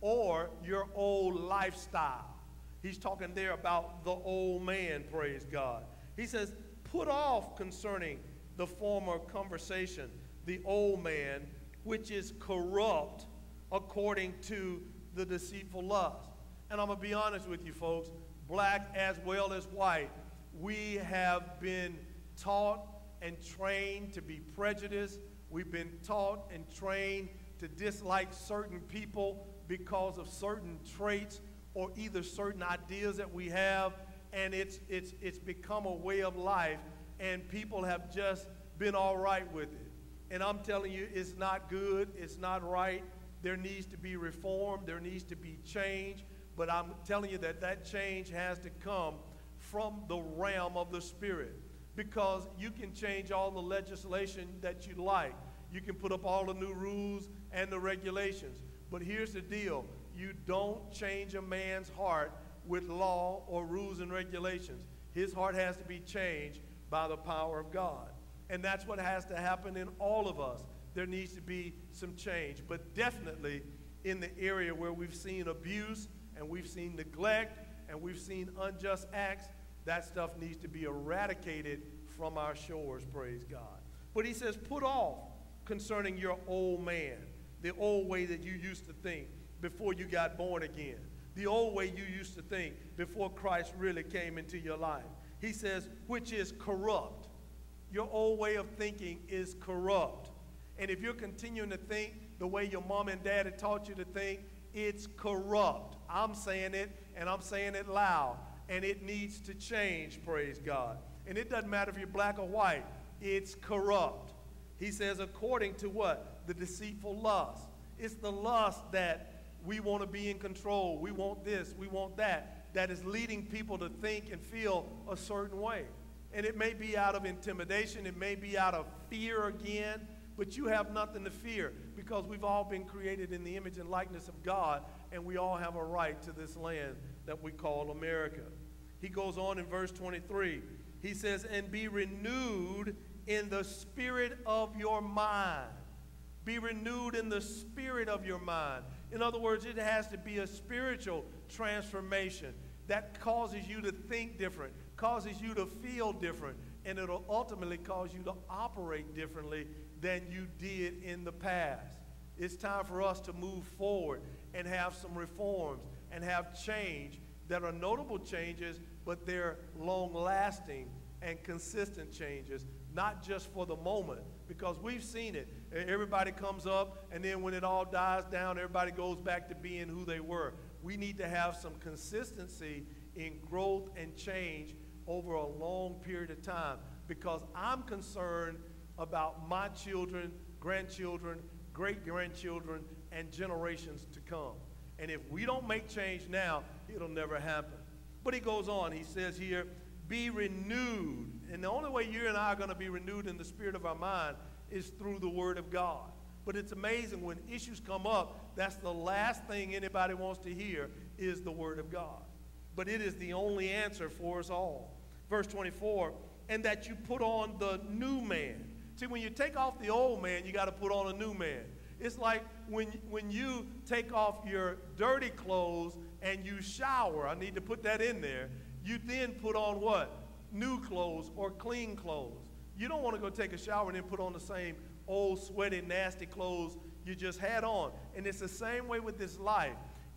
or your old lifestyle. He's talking there about the old man, praise God. He says, put off concerning the former conversation, the old man, which is corrupt according to the deceitful lust. And I'm going to be honest with you folks, black as well as white, we have been taught and trained to be prejudiced. We've been taught and trained to dislike certain people because of certain traits or either certain ideas that we have, and it's become a way of life, and people have just been all right with it. And I'm telling you, it's not good, it's not right. There needs to be reform, there needs to be change, but I'm telling you that change has to come from the realm of the Spirit, because you can change all the legislation that you like. You can put up all the new rules and the regulations. But here's the deal. You don't change a man's heart with law or rules and regulations. His heart has to be changed by the power of God. And that's what has to happen in all of us. There needs to be some change. But definitely in the area where we've seen abuse and we've seen neglect and we've seen unjust acts, that stuff needs to be eradicated from our shores, praise God. But he says, put off concerning your old man, the old way that you used to think before you got born again, the old way you used to think before Christ really came into your life. He says, which is corrupt. Your old way of thinking is corrupt. And if you're continuing to think the way your mom and dad had taught you to think, it's corrupt. I'm saying it, and I'm saying it loud, and it needs to change, praise God. And it doesn't matter if you're black or white, it's corrupt. He says, according to what? The deceitful lust. It's the lust that we want to be in control. We want this, we want that. That is leading people to think and feel a certain way. And it may be out of intimidation. It may be out of fear again. But you have nothing to fear, because we've all been created in the image and likeness of God, and we all have a right to this land that we call America. He goes on in verse 23. He says, and be renewed in the spirit of your mind. Be renewed in the spirit of your mind. In other words, it has to be a spiritual transformation that causes you to think different, causes you to feel different, and it'll ultimately cause you to operate differently than you did in the past. It's time for us to move forward and have some reforms and have change that are notable changes, but they're long-lasting and consistent changes, not just for the moment, because we've seen it. Everybody comes up, and then when it all dies down, everybody goes back to being who they were. We need to have some consistency in growth and change over a long period of time, because I'm concerned about my children, grandchildren, great-grandchildren, and generations to come. And if we don't make change now, it'll never happen. But he goes on. He says here, be renewed. And the only way you and I are going to be renewed in the spirit of our mind is through the Word of God. But it's amazing when issues come up, that's the last thing anybody wants to hear is the Word of God. But it is the only answer for us all. Verse 24, and that you put on the new man. See, when you take off the old man, you got to put on a new man. It's like when you take off your dirty clothes and you shower. I need to put that in there. You then put on what? New clothes or clean clothes. You don't want to go take a shower and then put on the same old, sweaty, nasty clothes you just had on. And it's the same way with this life.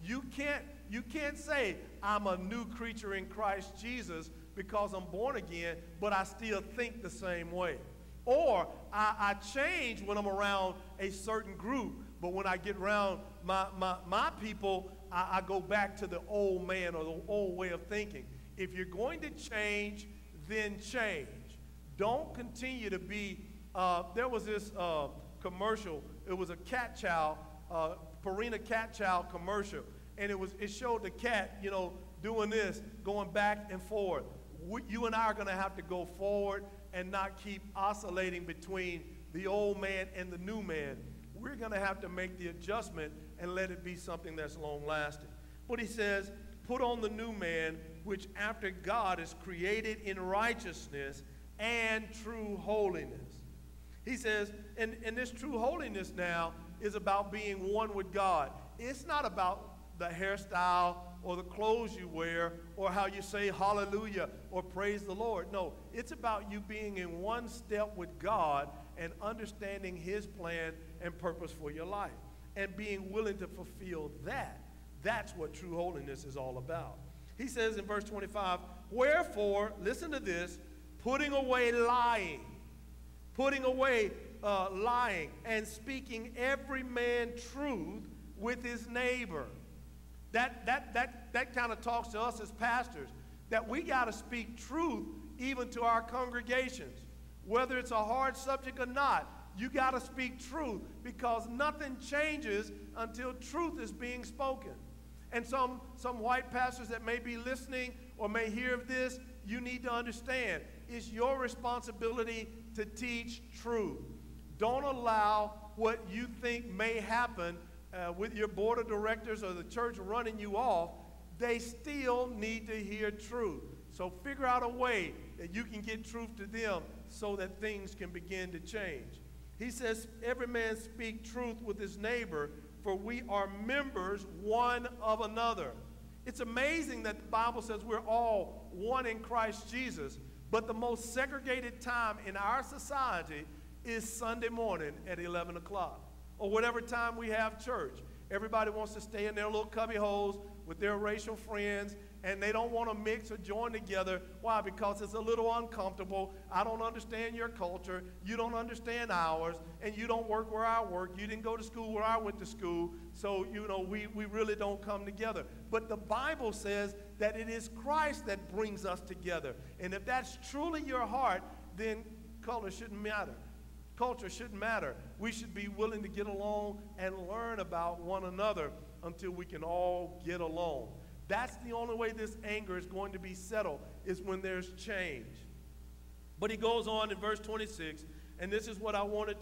You can't say, I'm a new creature in Christ Jesus because I'm born again, but I still think the same way. Or I change when I'm around a certain group, but when I get around my people, I go back to the old man or the old way of thinking. If you're going to change, then change. Don't continue to be, there was this commercial, it was a cat chow, Purina cat chow commercial, and it showed the cat, you know, doing this, going back and forth. You and I are going to have to go forward and not keep oscillating between the old man and the new man. We're going to have to make the adjustment and let it be something that's long-lasting. But he says, put on the new man, which after God is created in righteousness and true holiness. He says, and this true holiness now is about being one with God. It's not about the hairstyle or the clothes you wear or how you say hallelujah or praise the Lord. No, it's about you being in one step with God and understanding his plan and purpose for your life and being willing to fulfill that. That's what true holiness is all about. He says in verse 25, wherefore, listen to this, putting away lying and speaking every man truth with his neighbor. That kind of talks to us as pastors, that we got to speak truth even to our congregations. Whether it's a hard subject or not, you got to speak truth because nothing changes until truth is being spoken. And some white pastors that may be listening or may hear of this, you need to understand, it's your responsibility to teach truth. Don't allow what you think may happen with your board of directors or the church running you off. They still need to hear truth. So figure out a way that you can get truth to them so that things can begin to change. He says, every man speak truth with his neighbor, for we are members one of another. It's amazing that the Bible says we're all one in Christ Jesus, but the most segregated time in our society is Sunday morning at 11 o'clock or whatever time we have church. Everybody wants to stay in their little cubby holes with their racial friends, and they don't want to mix or join together. Why? Because it's a little uncomfortable. I don't understand your culture. You don't understand ours, and you don't work where I work. You didn't go to school where I went to school, so, you know, we really don't come together. But the Bible says that it is Christ that brings us together. And if that's truly your heart, then color shouldn't matter. Culture shouldn't matter. We should be willing to get along and learn about one another until we can all get along. That's the only way this anger is going to be settled, is when there's change. But he goes on in verse 26, and this is what I wanted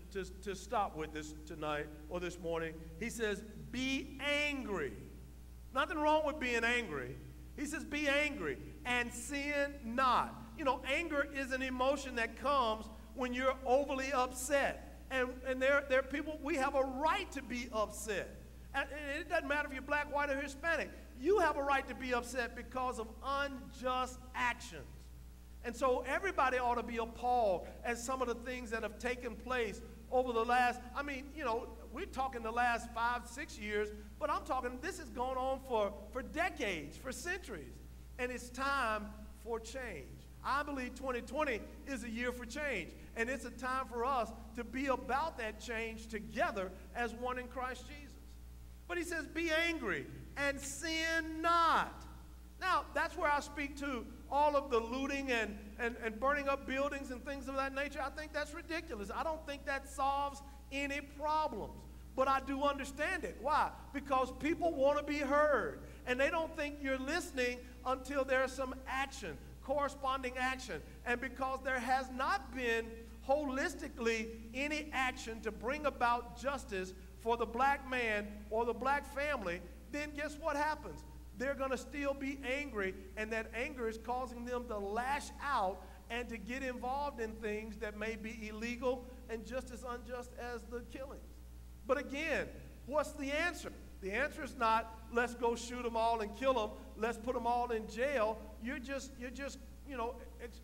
to stop with this tonight or this morning. He says, be angry. Nothing wrong with being angry. He says, be angry and sin not. You know, anger is an emotion that comes when you're overly upset. And there are people, we have a right to be upset. And it doesn't matter if you're black, white, or Hispanic. You have a right to be upset because of unjust actions. And so everybody ought to be appalled at some of the things that have taken place over the last, I mean, you know, we're talking the last 5-6 years, but I'm talking, this has gone on for decades, for centuries. And it's time for change. I believe 2020 is a year for change. And it's a time for us to be about that change together as one in Christ Jesus. But he says, be angry and sin not. Now, that's where I speak to all of the looting and burning up buildings and things of that nature. I think that's ridiculous. I don't think that solves any problems. But I do understand it. Why? Because people want to be heard. And they don't think you're listening until there's some action, corresponding action. And because there has not been holistically any action to bring about justice for the black man or the black family, then guess what happens? They're going to still be angry, and that anger is causing them to lash out and to get involved in things that may be illegal and just as unjust as the killings. But again, what's the answer? The answer is not, let's go shoot them all and kill them. Let's put them all in jail. You're just, you know,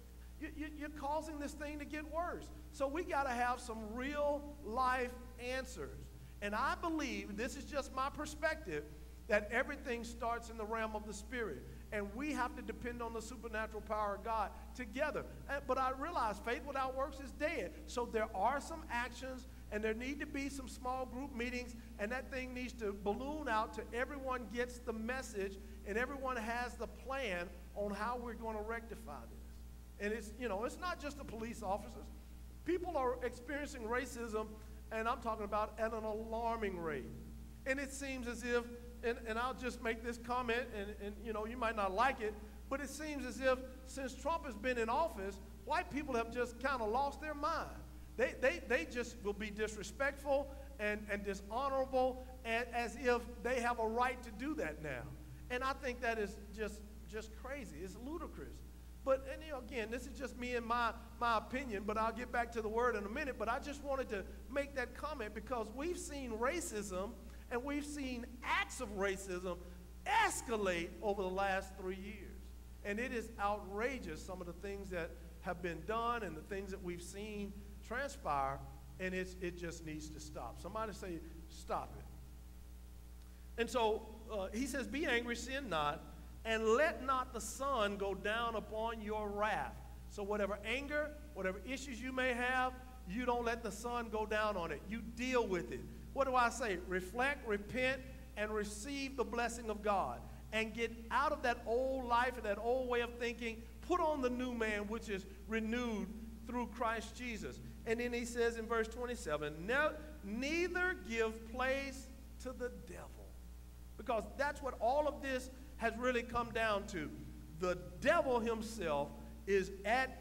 you're causing this thing to get worse. So we got to have some real life answers. And I believe, this is just my perspective, that everything starts in the realm of the spirit. And we have to depend on the supernatural power of God together. But I realize faith without works is dead. So there are some actions, and there need to be some small group meetings, and that thing needs to balloon out to everyone gets the message, and everyone has the plan on how we're going to rectify this. And it's, you know, it's not just the police officers. People are experiencing racism, and I'm talking about at an alarming rate. And it seems as if, and I'll just make this comment, and you know, you might not like it, but it seems as if since Trump has been in office, white people have just kind of lost their mind. They just will be disrespectful and dishonorable, as if they have a right to do that now. And I think that is just crazy. It's ludicrous. But, and you know, again, this is just me and my opinion, but I'll get back to the word in a minute. But I just wanted to make that comment because we've seen racism and we've seen acts of racism escalate over the last 3 years. And it is outrageous, some of the things that have been done and the things that we've seen transpire, and it just needs to stop. Somebody say, stop it. And so he says, be angry, sin not, and let not the sun go down upon your wrath. So whatever anger, whatever issues you may have, you don't let the sun go down on it. You deal with it. What do I say? Reflect, repent, and receive the blessing of God. And get out of that old life and that old way of thinking. Put on the new man, which is renewed through Christ Jesus. And then he says in verse 27, neither give place to the devil. Because that's what all of this has really come down to. The devil himself he's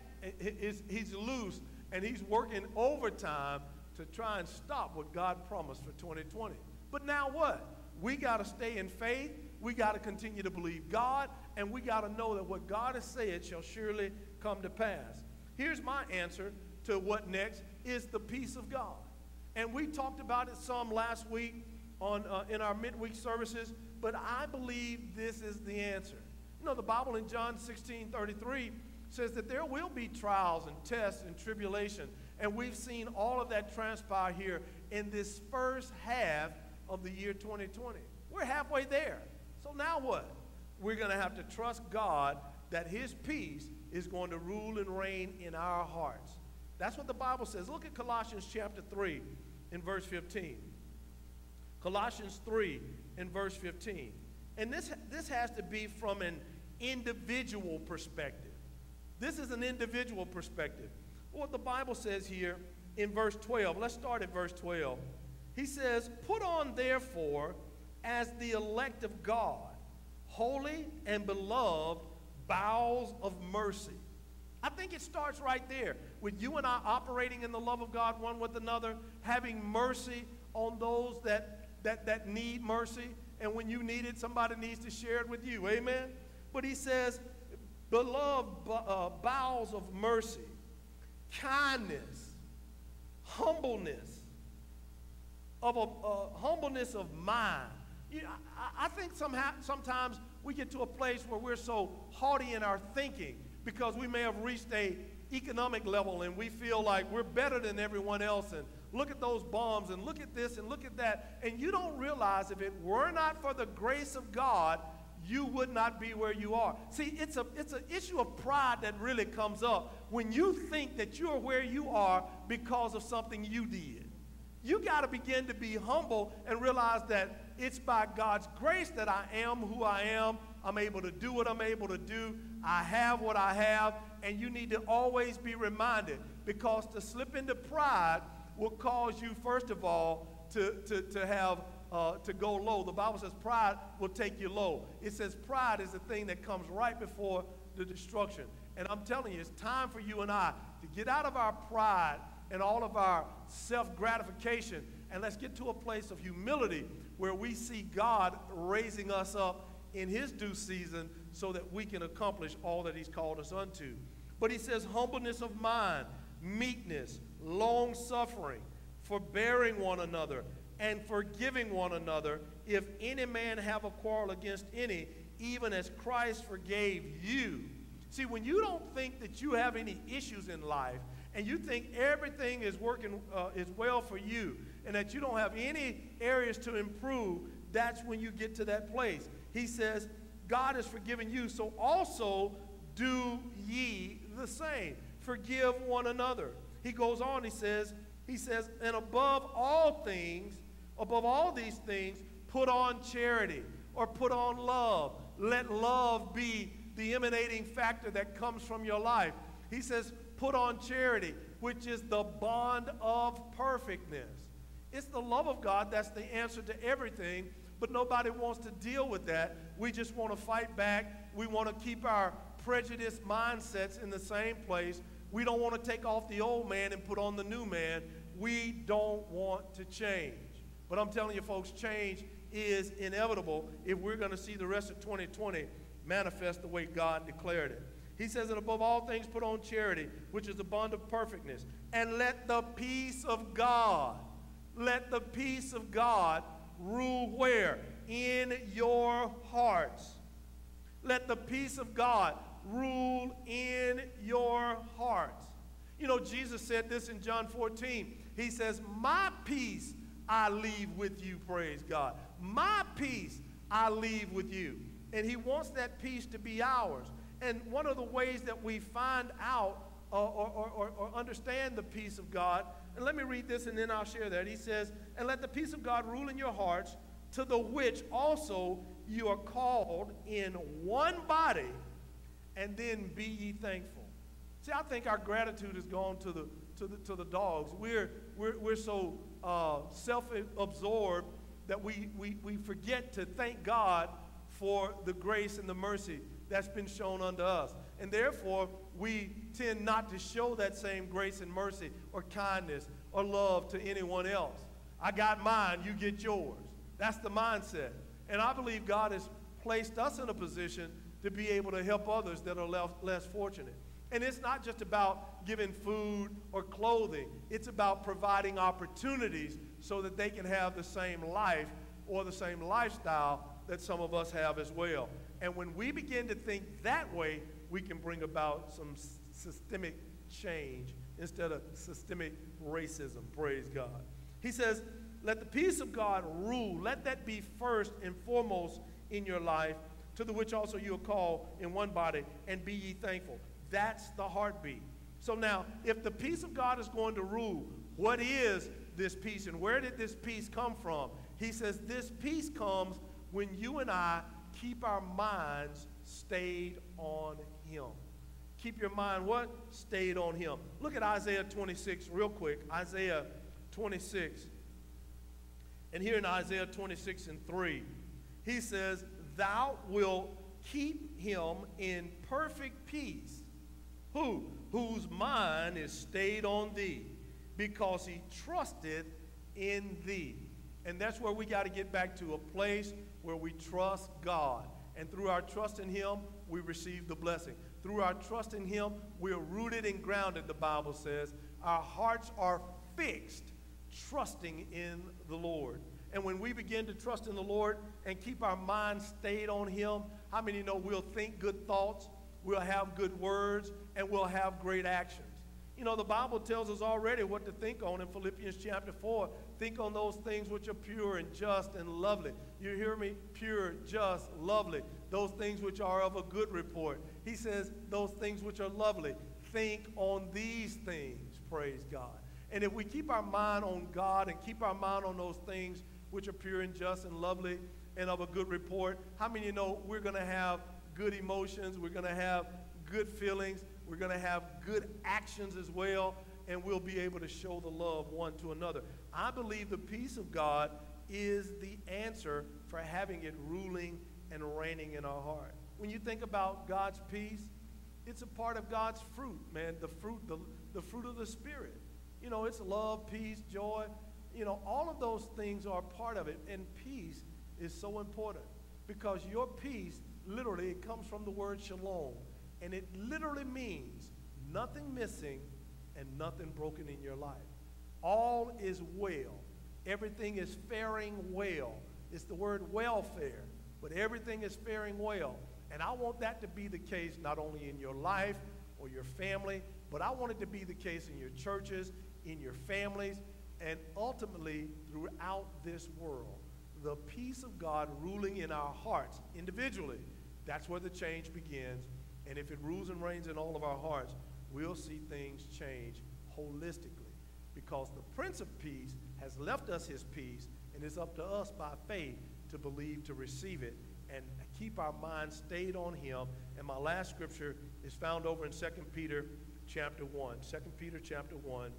loose, and he's working overtime to try and stop what God promised for 2020. But now what? We got to stay in faith. We got to continue to believe God, and we got to know that what God has said shall surely come to pass. Here's my answer to what next is the peace of God. And we talked about it some last week in our midweek services, but I believe this is the answer. You know, the Bible in John 16:33 says that there will be trials and tests and tribulation, and we've seen all of that transpire here in this first half of the year 2020. We're halfway there. So now what? We're going to have to trust God that his peace is going to rule and reign in our hearts. That's what the Bible says. Look at Colossians chapter 3 in verse 15. Colossians 3 in verse 15. And this has to be from an individual perspective. This is an individual perspective. What the Bible says here in verse 12. Let's start at verse 12. He says, put on therefore as the elect of God, holy and beloved, bowels of mercy. I think it starts right there with you and I operating in the love of God one with another, having mercy on those that need mercy. And when you need it, somebody needs to share it with you. Amen? But he says, beloved bowels of mercy, kindness, humbleness, humbleness of mind. I think sometimes we get to a place where we're so haughty in our thinking because we may have reached a economic level and we feel like we're better than everyone else, and look at those bombs and look at this and look at that, and you don't realize if it were not for the grace of God, you would not be where you are. See, it's an issue of pride that really comes up when you think that you're where you are because of something you did. You got to begin to be humble and realize that it's by God's grace that I am who I am. I'm able to do what I'm able to do. I have what I have, and you need to always be reminded, because to slip into pride will cause you, first of all, to go low. The Bible says pride will take you low. It says pride is the thing that comes right before the destruction. And I'm telling you, it's time for you and I to get out of our pride and all of our self-gratification, and let's get to a place of humility where we see God raising us up in his due season so that we can accomplish all that he's called us unto. But he says humbleness of mind, meekness, long-suffering, forbearing one another, and forgiving one another, if any man have a quarrel against any, even as Christ forgave you. See, when you don't think that you have any issues in life, and you think everything is working is well for you, and that you don't have any areas to improve, that's when you get to that place. He says, God has forgiven you, so also do ye the same. Forgive one another. He goes on, he says, and above all these things, put on charity or put on love. Let love be the emanating factor that comes from your life. He says, put on charity, which is the bond of perfectness. It's the love of God that's the answer to everything, but nobody wants to deal with that. We just want to fight back. We want to keep our prejudiced mindsets in the same place. We don't want to take off the old man and put on the new man. We don't want to change. But I'm telling you, folks, change is inevitable if we're going to see the rest of 2020 manifest the way God declared it. He says, and above all things, put on charity, which is the bond of perfectness. And let the peace of God rule where? In your hearts. Let the peace of God rule in your hearts. You know, Jesus said this in John 14. He says, my peace I leave with you, praise God. My peace I leave with you. And he wants that peace to be ours. And one of the ways that we find out or understand the peace of God, and let me read this and then I'll share that. He says, and let the peace of God rule in your hearts, to the which also you are called in one body, and then be ye thankful. See, I think our gratitude has gone to the dogs. We're so self-absorbed that we forget to thank God for the grace and the mercy that's been shown unto us. And therefore, we tend not to show that same grace and mercy or kindness or love to anyone else. I got mine, you get yours. That's the mindset. And I believe God has placed us in a position to be able to help others that are less fortunate. And it's not just about giving food or clothing. It's about providing opportunities so that they can have the same life or the same lifestyle that some of us have as well. And when we begin to think that way, we can bring about some systemic change instead of systemic racism, praise God. He says, let the peace of God rule. Let that be first and foremost in your life, to the which also you are called in one body, and be ye thankful. That's the heartbeat. So now, if the peace of God is going to rule, what is this peace and where did this peace come from? He says this peace comes when you and I keep our minds stayed on him. Keep your mind what? Stayed on him. Look at Isaiah 26 real quick. Isaiah 26. And here in Isaiah 26 and 3, he says, thou wilt keep him in perfect peace. Who? Whose mind is stayed on thee, because he trusted in thee. And that's where we got to get back to, a place where we trust God. And through our trust in him, we receive the blessing. Through our trust in him, we're rooted and grounded, the Bible says. Our hearts are fixed, trusting in the Lord. And when we begin to trust in the Lord and keep our minds stayed on him, how many know we'll think good thoughts, we'll have good words, and we'll have great actions? You know, the Bible tells us already what to think on in Philippians chapter 4. Think on those things which are pure and just and lovely. You hear me? Pure, just, lovely. Those things which are of a good report. He says those things which are lovely. Think on these things, praise God. And if we keep our mind on God and keep our mind on those things which are pure and just and lovely and of a good report, how many of you know we're going to have good emotions, we're going to have good feelings, we're going to have good actions as well, and we'll be able to show the love one to another. I believe the peace of God is the answer for having it ruling and reigning in our heart. When you think about God's peace, it's a part of God's fruit, man, the fruit of the Spirit. You know, it's love, peace, joy. You know, all of those things are part of it, and peace is so important because your peace, literally, it comes from the word shalom, and it literally means nothing missing and nothing broken in your life. All is well. Everything is faring well. It's the word welfare, but everything is faring well. And I want that to be the case not only in your life or your family, but I want it to be the case in your churches, in your families, and ultimately throughout this world. the peace of God ruling in our hearts individually. That's where the change begins. And if it rules and reigns in all of our hearts, we'll see things change holistically. Because the Prince of Peace has left us his peace, and it's up to us by faith to believe, to receive it, and keep our minds stayed on him. And my last scripture is found over in 2 Peter chapter 1. 2 Peter chapter 1.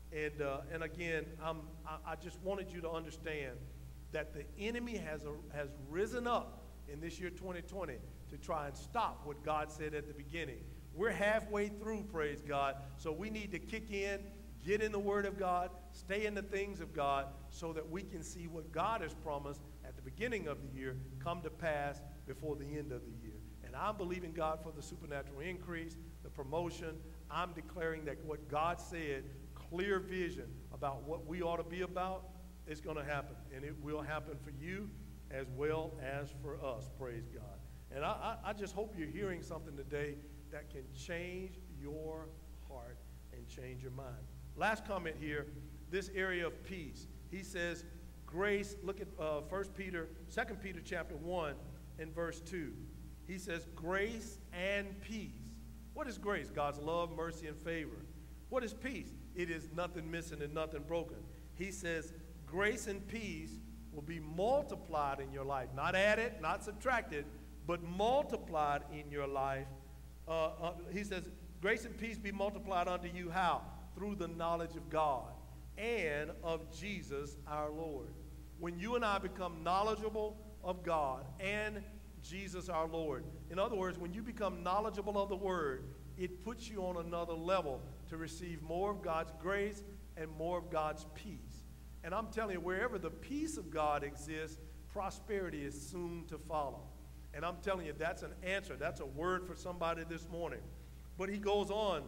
And again, I just wanted you to understand that the enemy has risen up in this year 2020 to try and stop what God said at the beginning. We're halfway through, praise God, so we need to kick in, get in the Word of God, stay in the things of God, so that we can see what God has promised at the beginning of the year come to pass before the end of the year. And I'm believing God for the supernatural increase, the promotion. I'm declaring that what God said, clear vision about what we ought to be about, is going to happen. And it will happen for you as well as for us, praise God. And I just hope you're hearing something today that can change your heart and change your mind. Last comment here, this area of peace. He says, grace, look at 2 Peter chapter 1 and verse 2. He says, grace and peace. What is grace? God's love, mercy, and favor. What is peace? It is nothing missing and nothing broken. He says, grace and peace will be multiplied in your life. Not added, not subtracted, but multiplied in your life. He says, grace and peace be multiplied unto you how? Through the knowledge of God and of Jesus our Lord. When you and I become knowledgeable of God and Jesus our Lord, in other words, when you become knowledgeable of the Word, it puts you on another level to receive more of God's grace and more of God's peace. And I'm telling you, wherever the peace of God exists, prosperity is soon to follow. And I'm telling you, that's an answer. That's a word for somebody this morning. But he goes on.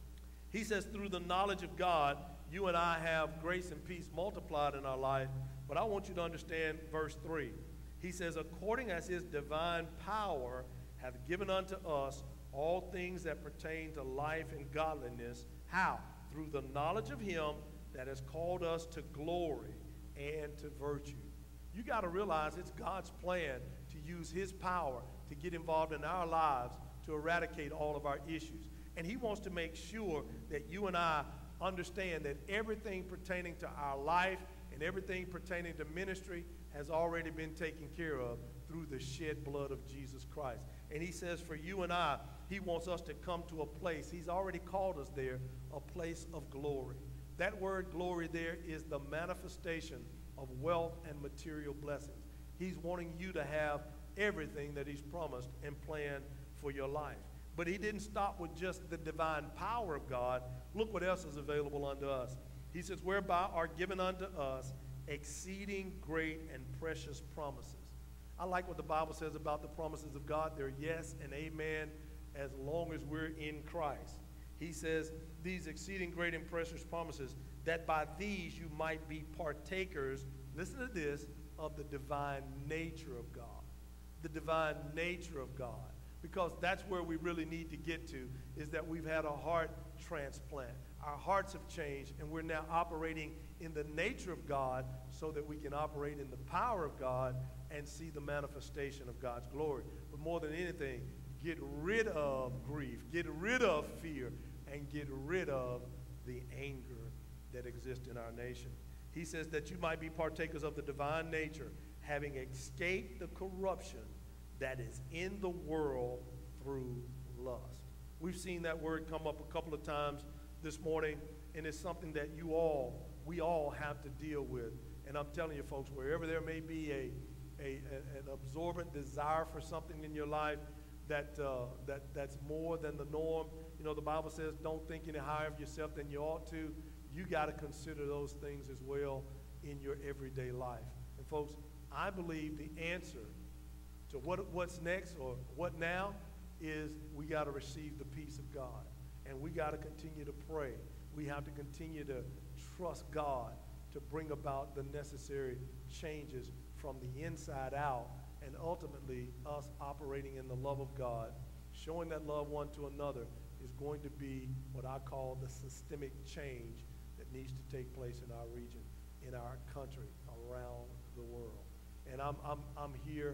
He says, through the knowledge of God, you and I have grace and peace multiplied in our life. But I want you to understand verse 3. He says, according as his divine power hath given unto us all things that pertain to life and godliness. How? Through the knowledge of him that has called us to glory and to virtue. You got to realize it's God's plan to use his power to get involved in our lives to eradicate all of our issues. And he wants to make sure that you and I understand that everything pertaining to our life and everything pertaining to ministry has already been taken care of through the shed blood of Jesus Christ. And he says for you and I, he wants us to come to a place, he's already called us there, a place of glory. That word glory there is the manifestation of wealth and material blessings. He's wanting you to have everything that he's promised and planned for your life. But he didn't stop with just the divine power of God. Look what else is available unto us. He says, whereby are given unto us exceeding great and precious promises. I like what the Bible says about the promises of God. They're yes and amen as long as we're in Christ. He says, these exceeding great and precious promises, that by these you might be partakers, listen to this, of the divine nature of God. The divine nature of God. Because that's where we really need to get to, is that we've had a heart transplant. Our hearts have changed, and we're now operating in the nature of God so that we can operate in the power of God and see the manifestation of God's glory. But more than anything, get rid of grief, get rid of fear, and get rid of the anger that exists in our nation. He says that you might be partakers of the divine nature, having escaped the corruption that is in the world through lust. We've seen that word come up a couple of times this morning, and it's something that we all have to deal with. And I'm telling you, folks, wherever there may be an absorbent desire for something in your life that's more than the norm, you know, the Bible says don't think any higher of yourself than you ought to. You got to consider those things as well in your everyday life. And folks, I believe the answer to what's next or what now is we got to receive the peace of God. And we got to continue to pray. We have to continue to trust God to bring about the necessary changes from the inside out, and ultimately us operating in the love of God, showing that love one to another is going to be what I call the systemic change that needs to take place in our region, in our country, around the world. And I'm here,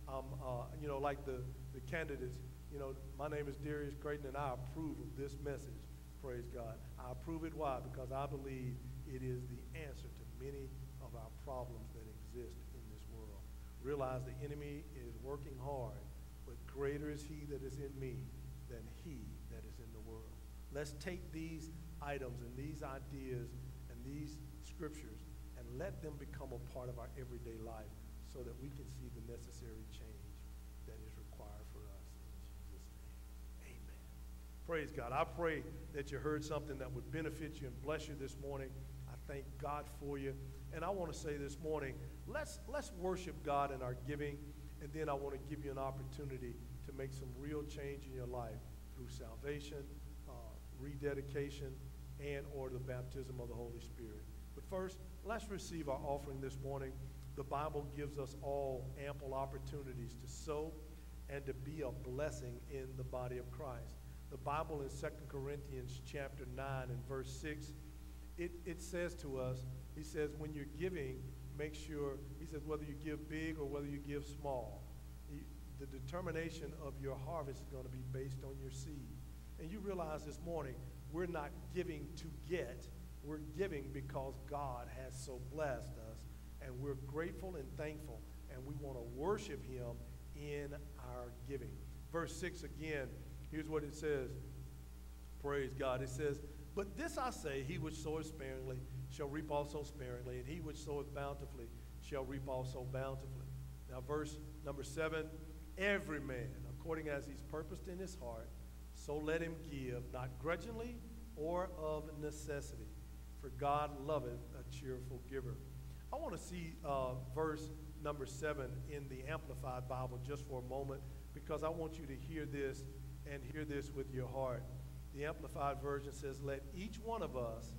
you know, like the candidates, you know, my name is Darius Crayton, and I approve of this message. Praise God. I approve it. Why? Because I believe it is the answer to many of our problems that exist in this world. Realize the enemy is working hard, but greater is he that is in me than he that is in the world. Let's take these items and these ideas and these scriptures and let them become a part of our everyday life so that we can see the necessary change that is required for us. In Jesus' name, amen. Praise God. I pray that you heard something that would benefit you and bless you this morning. I thank God for you. And I want to say this morning, let's worship God in our giving, and then I want to give you an opportunity to make some real change in your life through salvation, rededication, and or the baptism of the Holy Spirit. But first, let's receive our offering this morning. The Bible gives us all ample opportunities to sow and to be a blessing in the body of Christ. The Bible in 2 Corinthians chapter 9 and verse 6, it says to us, he says, when you're giving, make sure, he says, whether you give big or whether you give small, the determination of your harvest is going to be based on your seed. And you realize this morning, we're not giving to get, we're giving because God has so blessed us, and we're grateful and thankful, and we want to worship him in our giving. Verse 6 again, here's what it says. Praise God. It says, but this I say, he which soweth sparingly shall reap also sparingly, and he which soweth bountifully shall reap also bountifully. Now verse number 7, every man, according as he's purposed in his heart, so let him give, not grudgingly or of necessity, for God loveth a cheerful giver. I want to see verse number 7 in the Amplified Bible just for a moment, because I want you to hear this and hear this with your heart. The Amplified Version says, let each one of us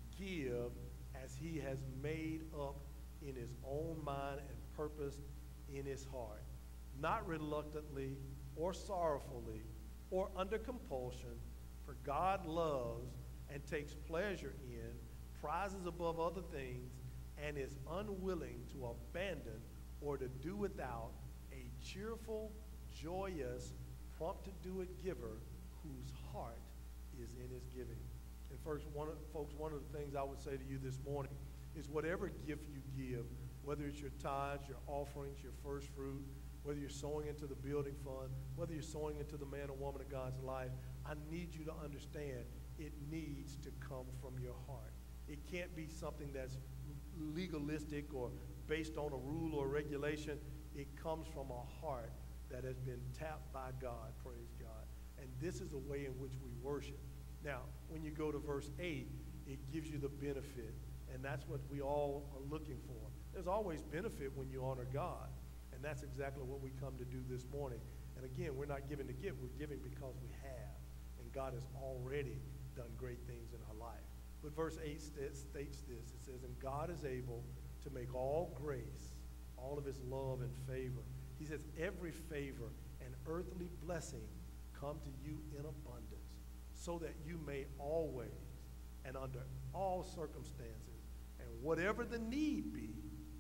give as he has made up in his own mind and purposed in his heart, not reluctantly or sorrowfully or under compulsion, for God loves and takes pleasure in, prizes above other things, and is unwilling to abandon or to do without a cheerful, joyous, prompt-to-do-it giver whose heart is in his giving. And folks, one of the things I would say to you this morning is whatever gift you give, whether it's your tithes, your offerings, your first fruit, whether you're sowing into the building fund, whether you're sowing into the man or woman of God's life, I need you to understand it needs to come from your heart. It can't be something that's legalistic or based on a rule or regulation. It comes from a heart that has been tapped by God, praise God. And this is a way in which we worship. Now, when you go to verse 8, it gives you the benefit, and that's what we all are looking for. There's always benefit when you honor God, and that's exactly what we come to do this morning. And again, we're not giving to give, we're giving because we have, and God has already done great things in our life. But verse 8 states this. It says, and God is able to make all grace, all of his love and favor. He says, every favor and earthly blessing come to you in abundance, so that you may always and under all circumstances, and whatever the need be,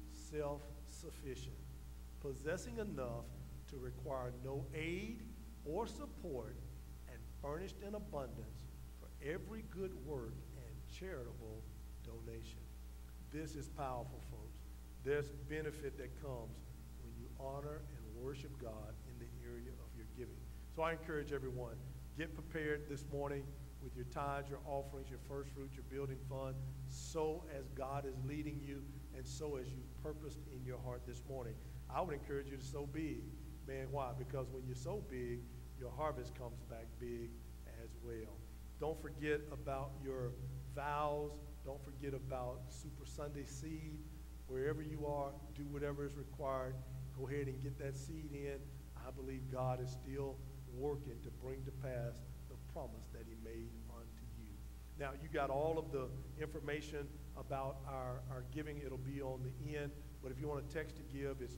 self-sufficient, possessing enough to require no aid or support, and furnished in abundance for every good work and charitable donation. This is powerful, folks. There's benefit that comes when you honor and worship God in the area of your giving. So I encourage everyone, get prepared this morning with your tithes, your offerings, your first fruit, your building fund, sow as God is leading you, and sow as you purposed in your heart this morning. I would encourage you to sow big. Man, why? Because when you sow big, your harvest comes back big as well. Don't forget about your vows. Don't forget about Super Sunday seed. Wherever you are, do whatever is required. Go ahead and get that seed in. I believe God is still working to bring to pass the promise that he made unto you. Now, you got all of the information about our giving. It'll be on the end. But if you want to text to give, it's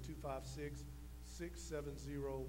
256-670-1750.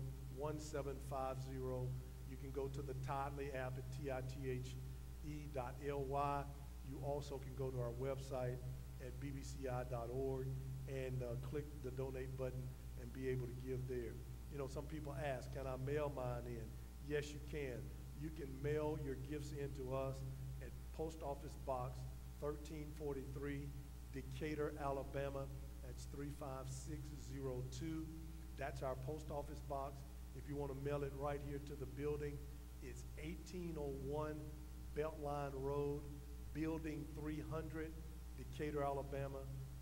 You can go to the Tidely app at tithe.ly. You also can go to our website at bbci.org and click the donate button and be able to give there. You know, some people ask, can I mail mine in? Yes, you can. You can mail your gifts in to us at Post Office Box 1343, Decatur, Alabama. That's 35602. That's our post office box. If you want to mail it right here to the building, it's 1801 Beltline Road, Building 300, Decatur, Alabama,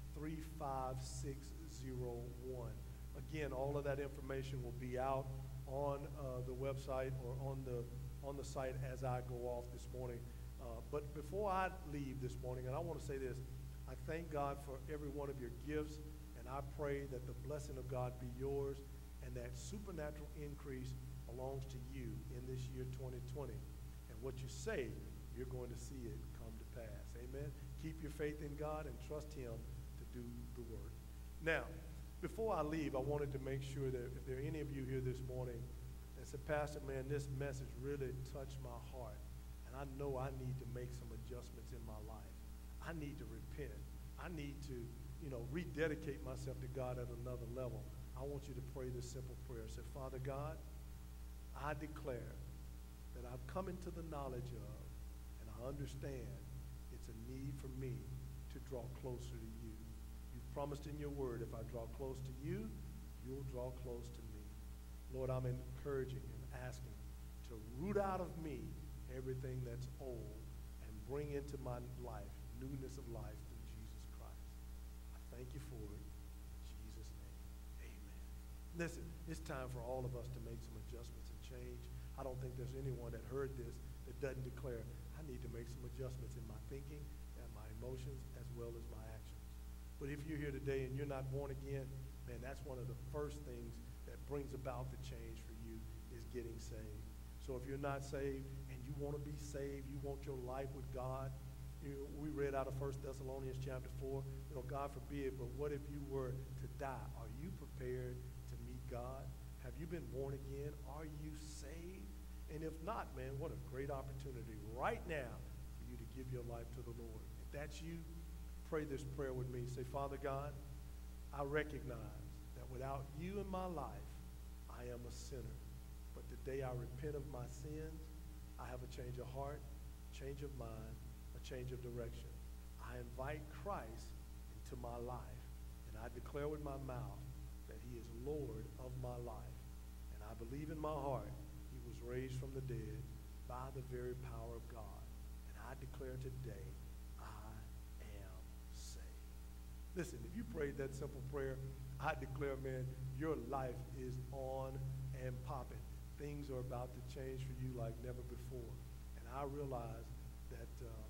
35601. Again, all of that information will be out on the website or on the site as I go off this morning. But before I leave this morning, and I want to say this, I thank God for every one of your gifts, and I pray that the blessing of God be yours and that supernatural increase belongs to you in this year 2020. And what you say, you're going to see it come to pass. Amen. Keep your faith in God and trust him to do the work. Now, before I leave, I wanted to make sure that if there are any of you here this morning that said, Pastor, man, this message really touched my heart, and I know I need to make some adjustments in my life. I need to repent. I need to, rededicate myself to God at another level. I want you to pray this simple prayer. Say, Father God, I declare that I've come into the knowledge of, and I understand it's a need for me to draw closer to you. You've promised in your word, if I draw close to you, you'll draw close to me. Lord, I'm encouraging and asking to root out of me everything that's old and bring into my life newness of life through Jesus Christ. I thank you for it. In Jesus' name, amen. Listen, it's time for all of us to make some adjustments and change. I don't think there's anyone that heard this that doesn't declare, I need to make some adjustments in my thinking and my emotions as well as my actions. But if you're here today and you're not born again, man, that's one of the first things that brings about the change for you is getting saved. So if you're not saved and you want to be saved, you want your life with God, we read out of 1 Thessalonians chapter 4, God forbid, but what if you were to die? Are you prepared to meet God? Have you been born again? Are you saved? And if not, man, what a great opportunity right now for you to give your life to the Lord. If that's you, pray this prayer with me. Say, Father God, I recognize that without you in my life, I am a sinner. But today I repent of my sins. I have a change of heart, change of mind, a change of direction. I invite Christ into my life, and I declare with my mouth that he is Lord of my life. And I believe in my heart he was raised from the dead by the very power of God. And I declare today, I am saved. Listen, if you prayed that simple prayer, I declare, man, your life is on and popping. Things are about to change for you like never before. And I realize that,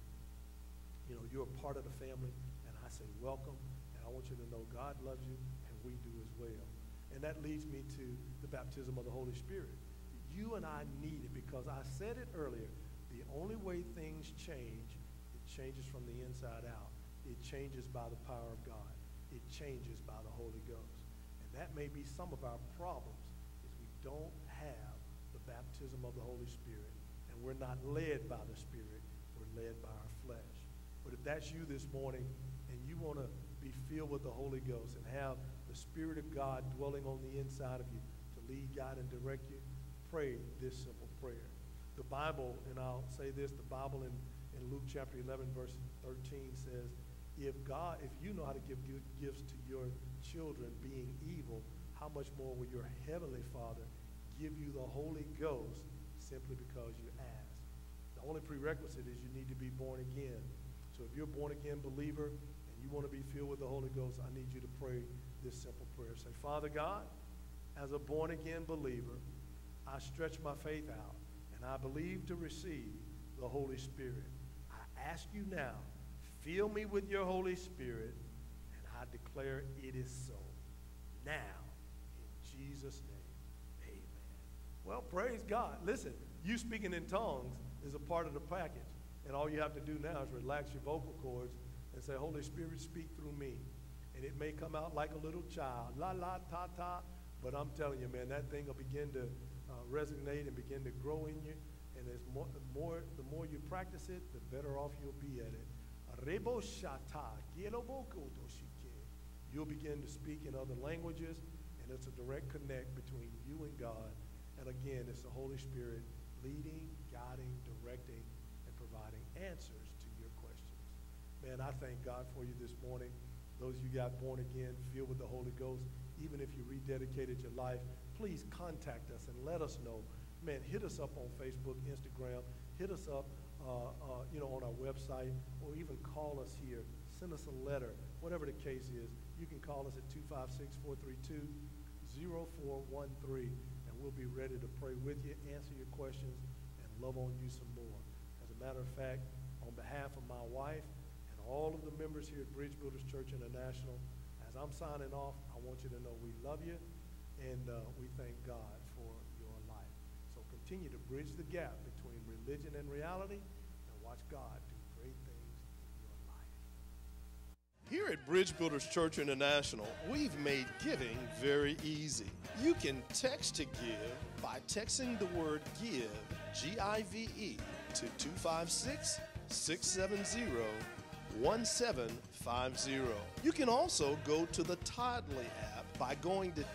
you're a part of the family, and I say welcome, and I want you to know God loves you, and we do as well. And that leads me to the baptism of the Holy Spirit. You and I need it because I said it earlier, the only way things change, it changes from the inside out. It changes by the power of God. It changes by the Holy Ghost. And that may be some of our problems, is we don't have the baptism of the Holy Spirit, and we're not led by the Spirit, we're led by our flesh. But if that's you this morning and you want to be filled with the Holy Ghost and have the Spirit of God dwelling on the inside of you to lead, guide, and direct you, pray this simple prayer. The Bible, and I'll say this, the Bible in Luke chapter 11, verse 13 says, if you know how to give good gifts to your children being evil, how much more will your heavenly Father give you the Holy Ghost simply because you ask? The only prerequisite is you need to be born again. So if you're a born-again believer and you want to be filled with the Holy Ghost, I need you to pray this simple prayer. Say, Father God, as a born-again believer, I stretch my faith out, and I believe to receive the Holy Spirit. I ask you now, fill me with your Holy Spirit, and I declare it is so. Now, in Jesus' name, amen. Well, praise God. Listen, you speaking in tongues is a part of the package. And all you have to do now is relax your vocal cords and say, Holy Spirit, speak through me. And it may come out like a little child, la, la, ta, ta. But I'm telling you, man, that thing will begin to resonate and begin to grow in you. And the more you practice it, the better off you'll be at it. You'll begin to speak in other languages, and it's a direct connect between you and God. And again, it's the Holy Spirit leading, guiding, directing, and providing answers to your questions. Man, I thank God for you this morning. Those of you got born again, filled with the Holy Ghost, even if you rededicated your life, please contact us and let us know. Man, hit us up on Facebook, Instagram. Hit us up, on our website, or even call us here. Send us a letter, whatever the case is. You can call us at 256-432-0413, and we'll be ready to pray with you, answer your questions, and love on you some more. As a matter of fact, on behalf of my wife and all of the members here at Bridge Builders Church International, as I'm signing off, I want you to know we love you, and we thank God for your life. So continue to bridge the gap between religion and reality, and watch God do great things in your life. Here at Bridge Builders Church International, we've made giving very easy. You can text to give by texting the word GIVE, G-I-V-E, to 256-670-1750. You can also go to the Tidely app by going to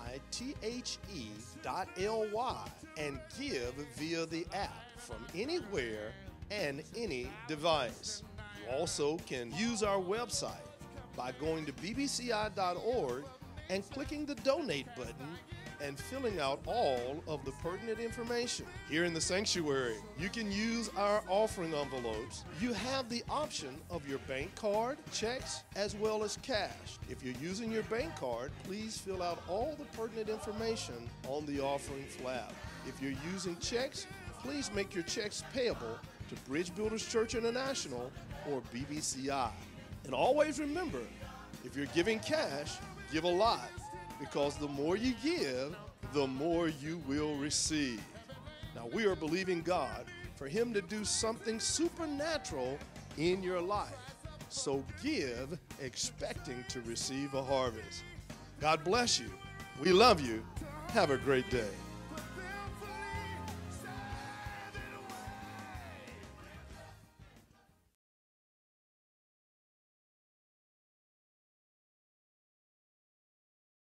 TITHE.ly and give via the app from anywhere and any device. You also can use our website by going to bbci.org and clicking the donate button and filling out all of the pertinent information. Here in the sanctuary, you can use our offering envelopes. You have the option of your bank card, checks, as well as cash. If you're using your bank card, please fill out all the pertinent information on the offering flap. If you're using checks, please make your checks payable to Bridge Builders Church International or BBCI. And always remember, if you're giving cash, give a lot, because the more you give, the more you will receive. Now, we are believing God for Him to do something supernatural in your life. So give, expecting to receive a harvest. God bless you. We love you. Have a great day.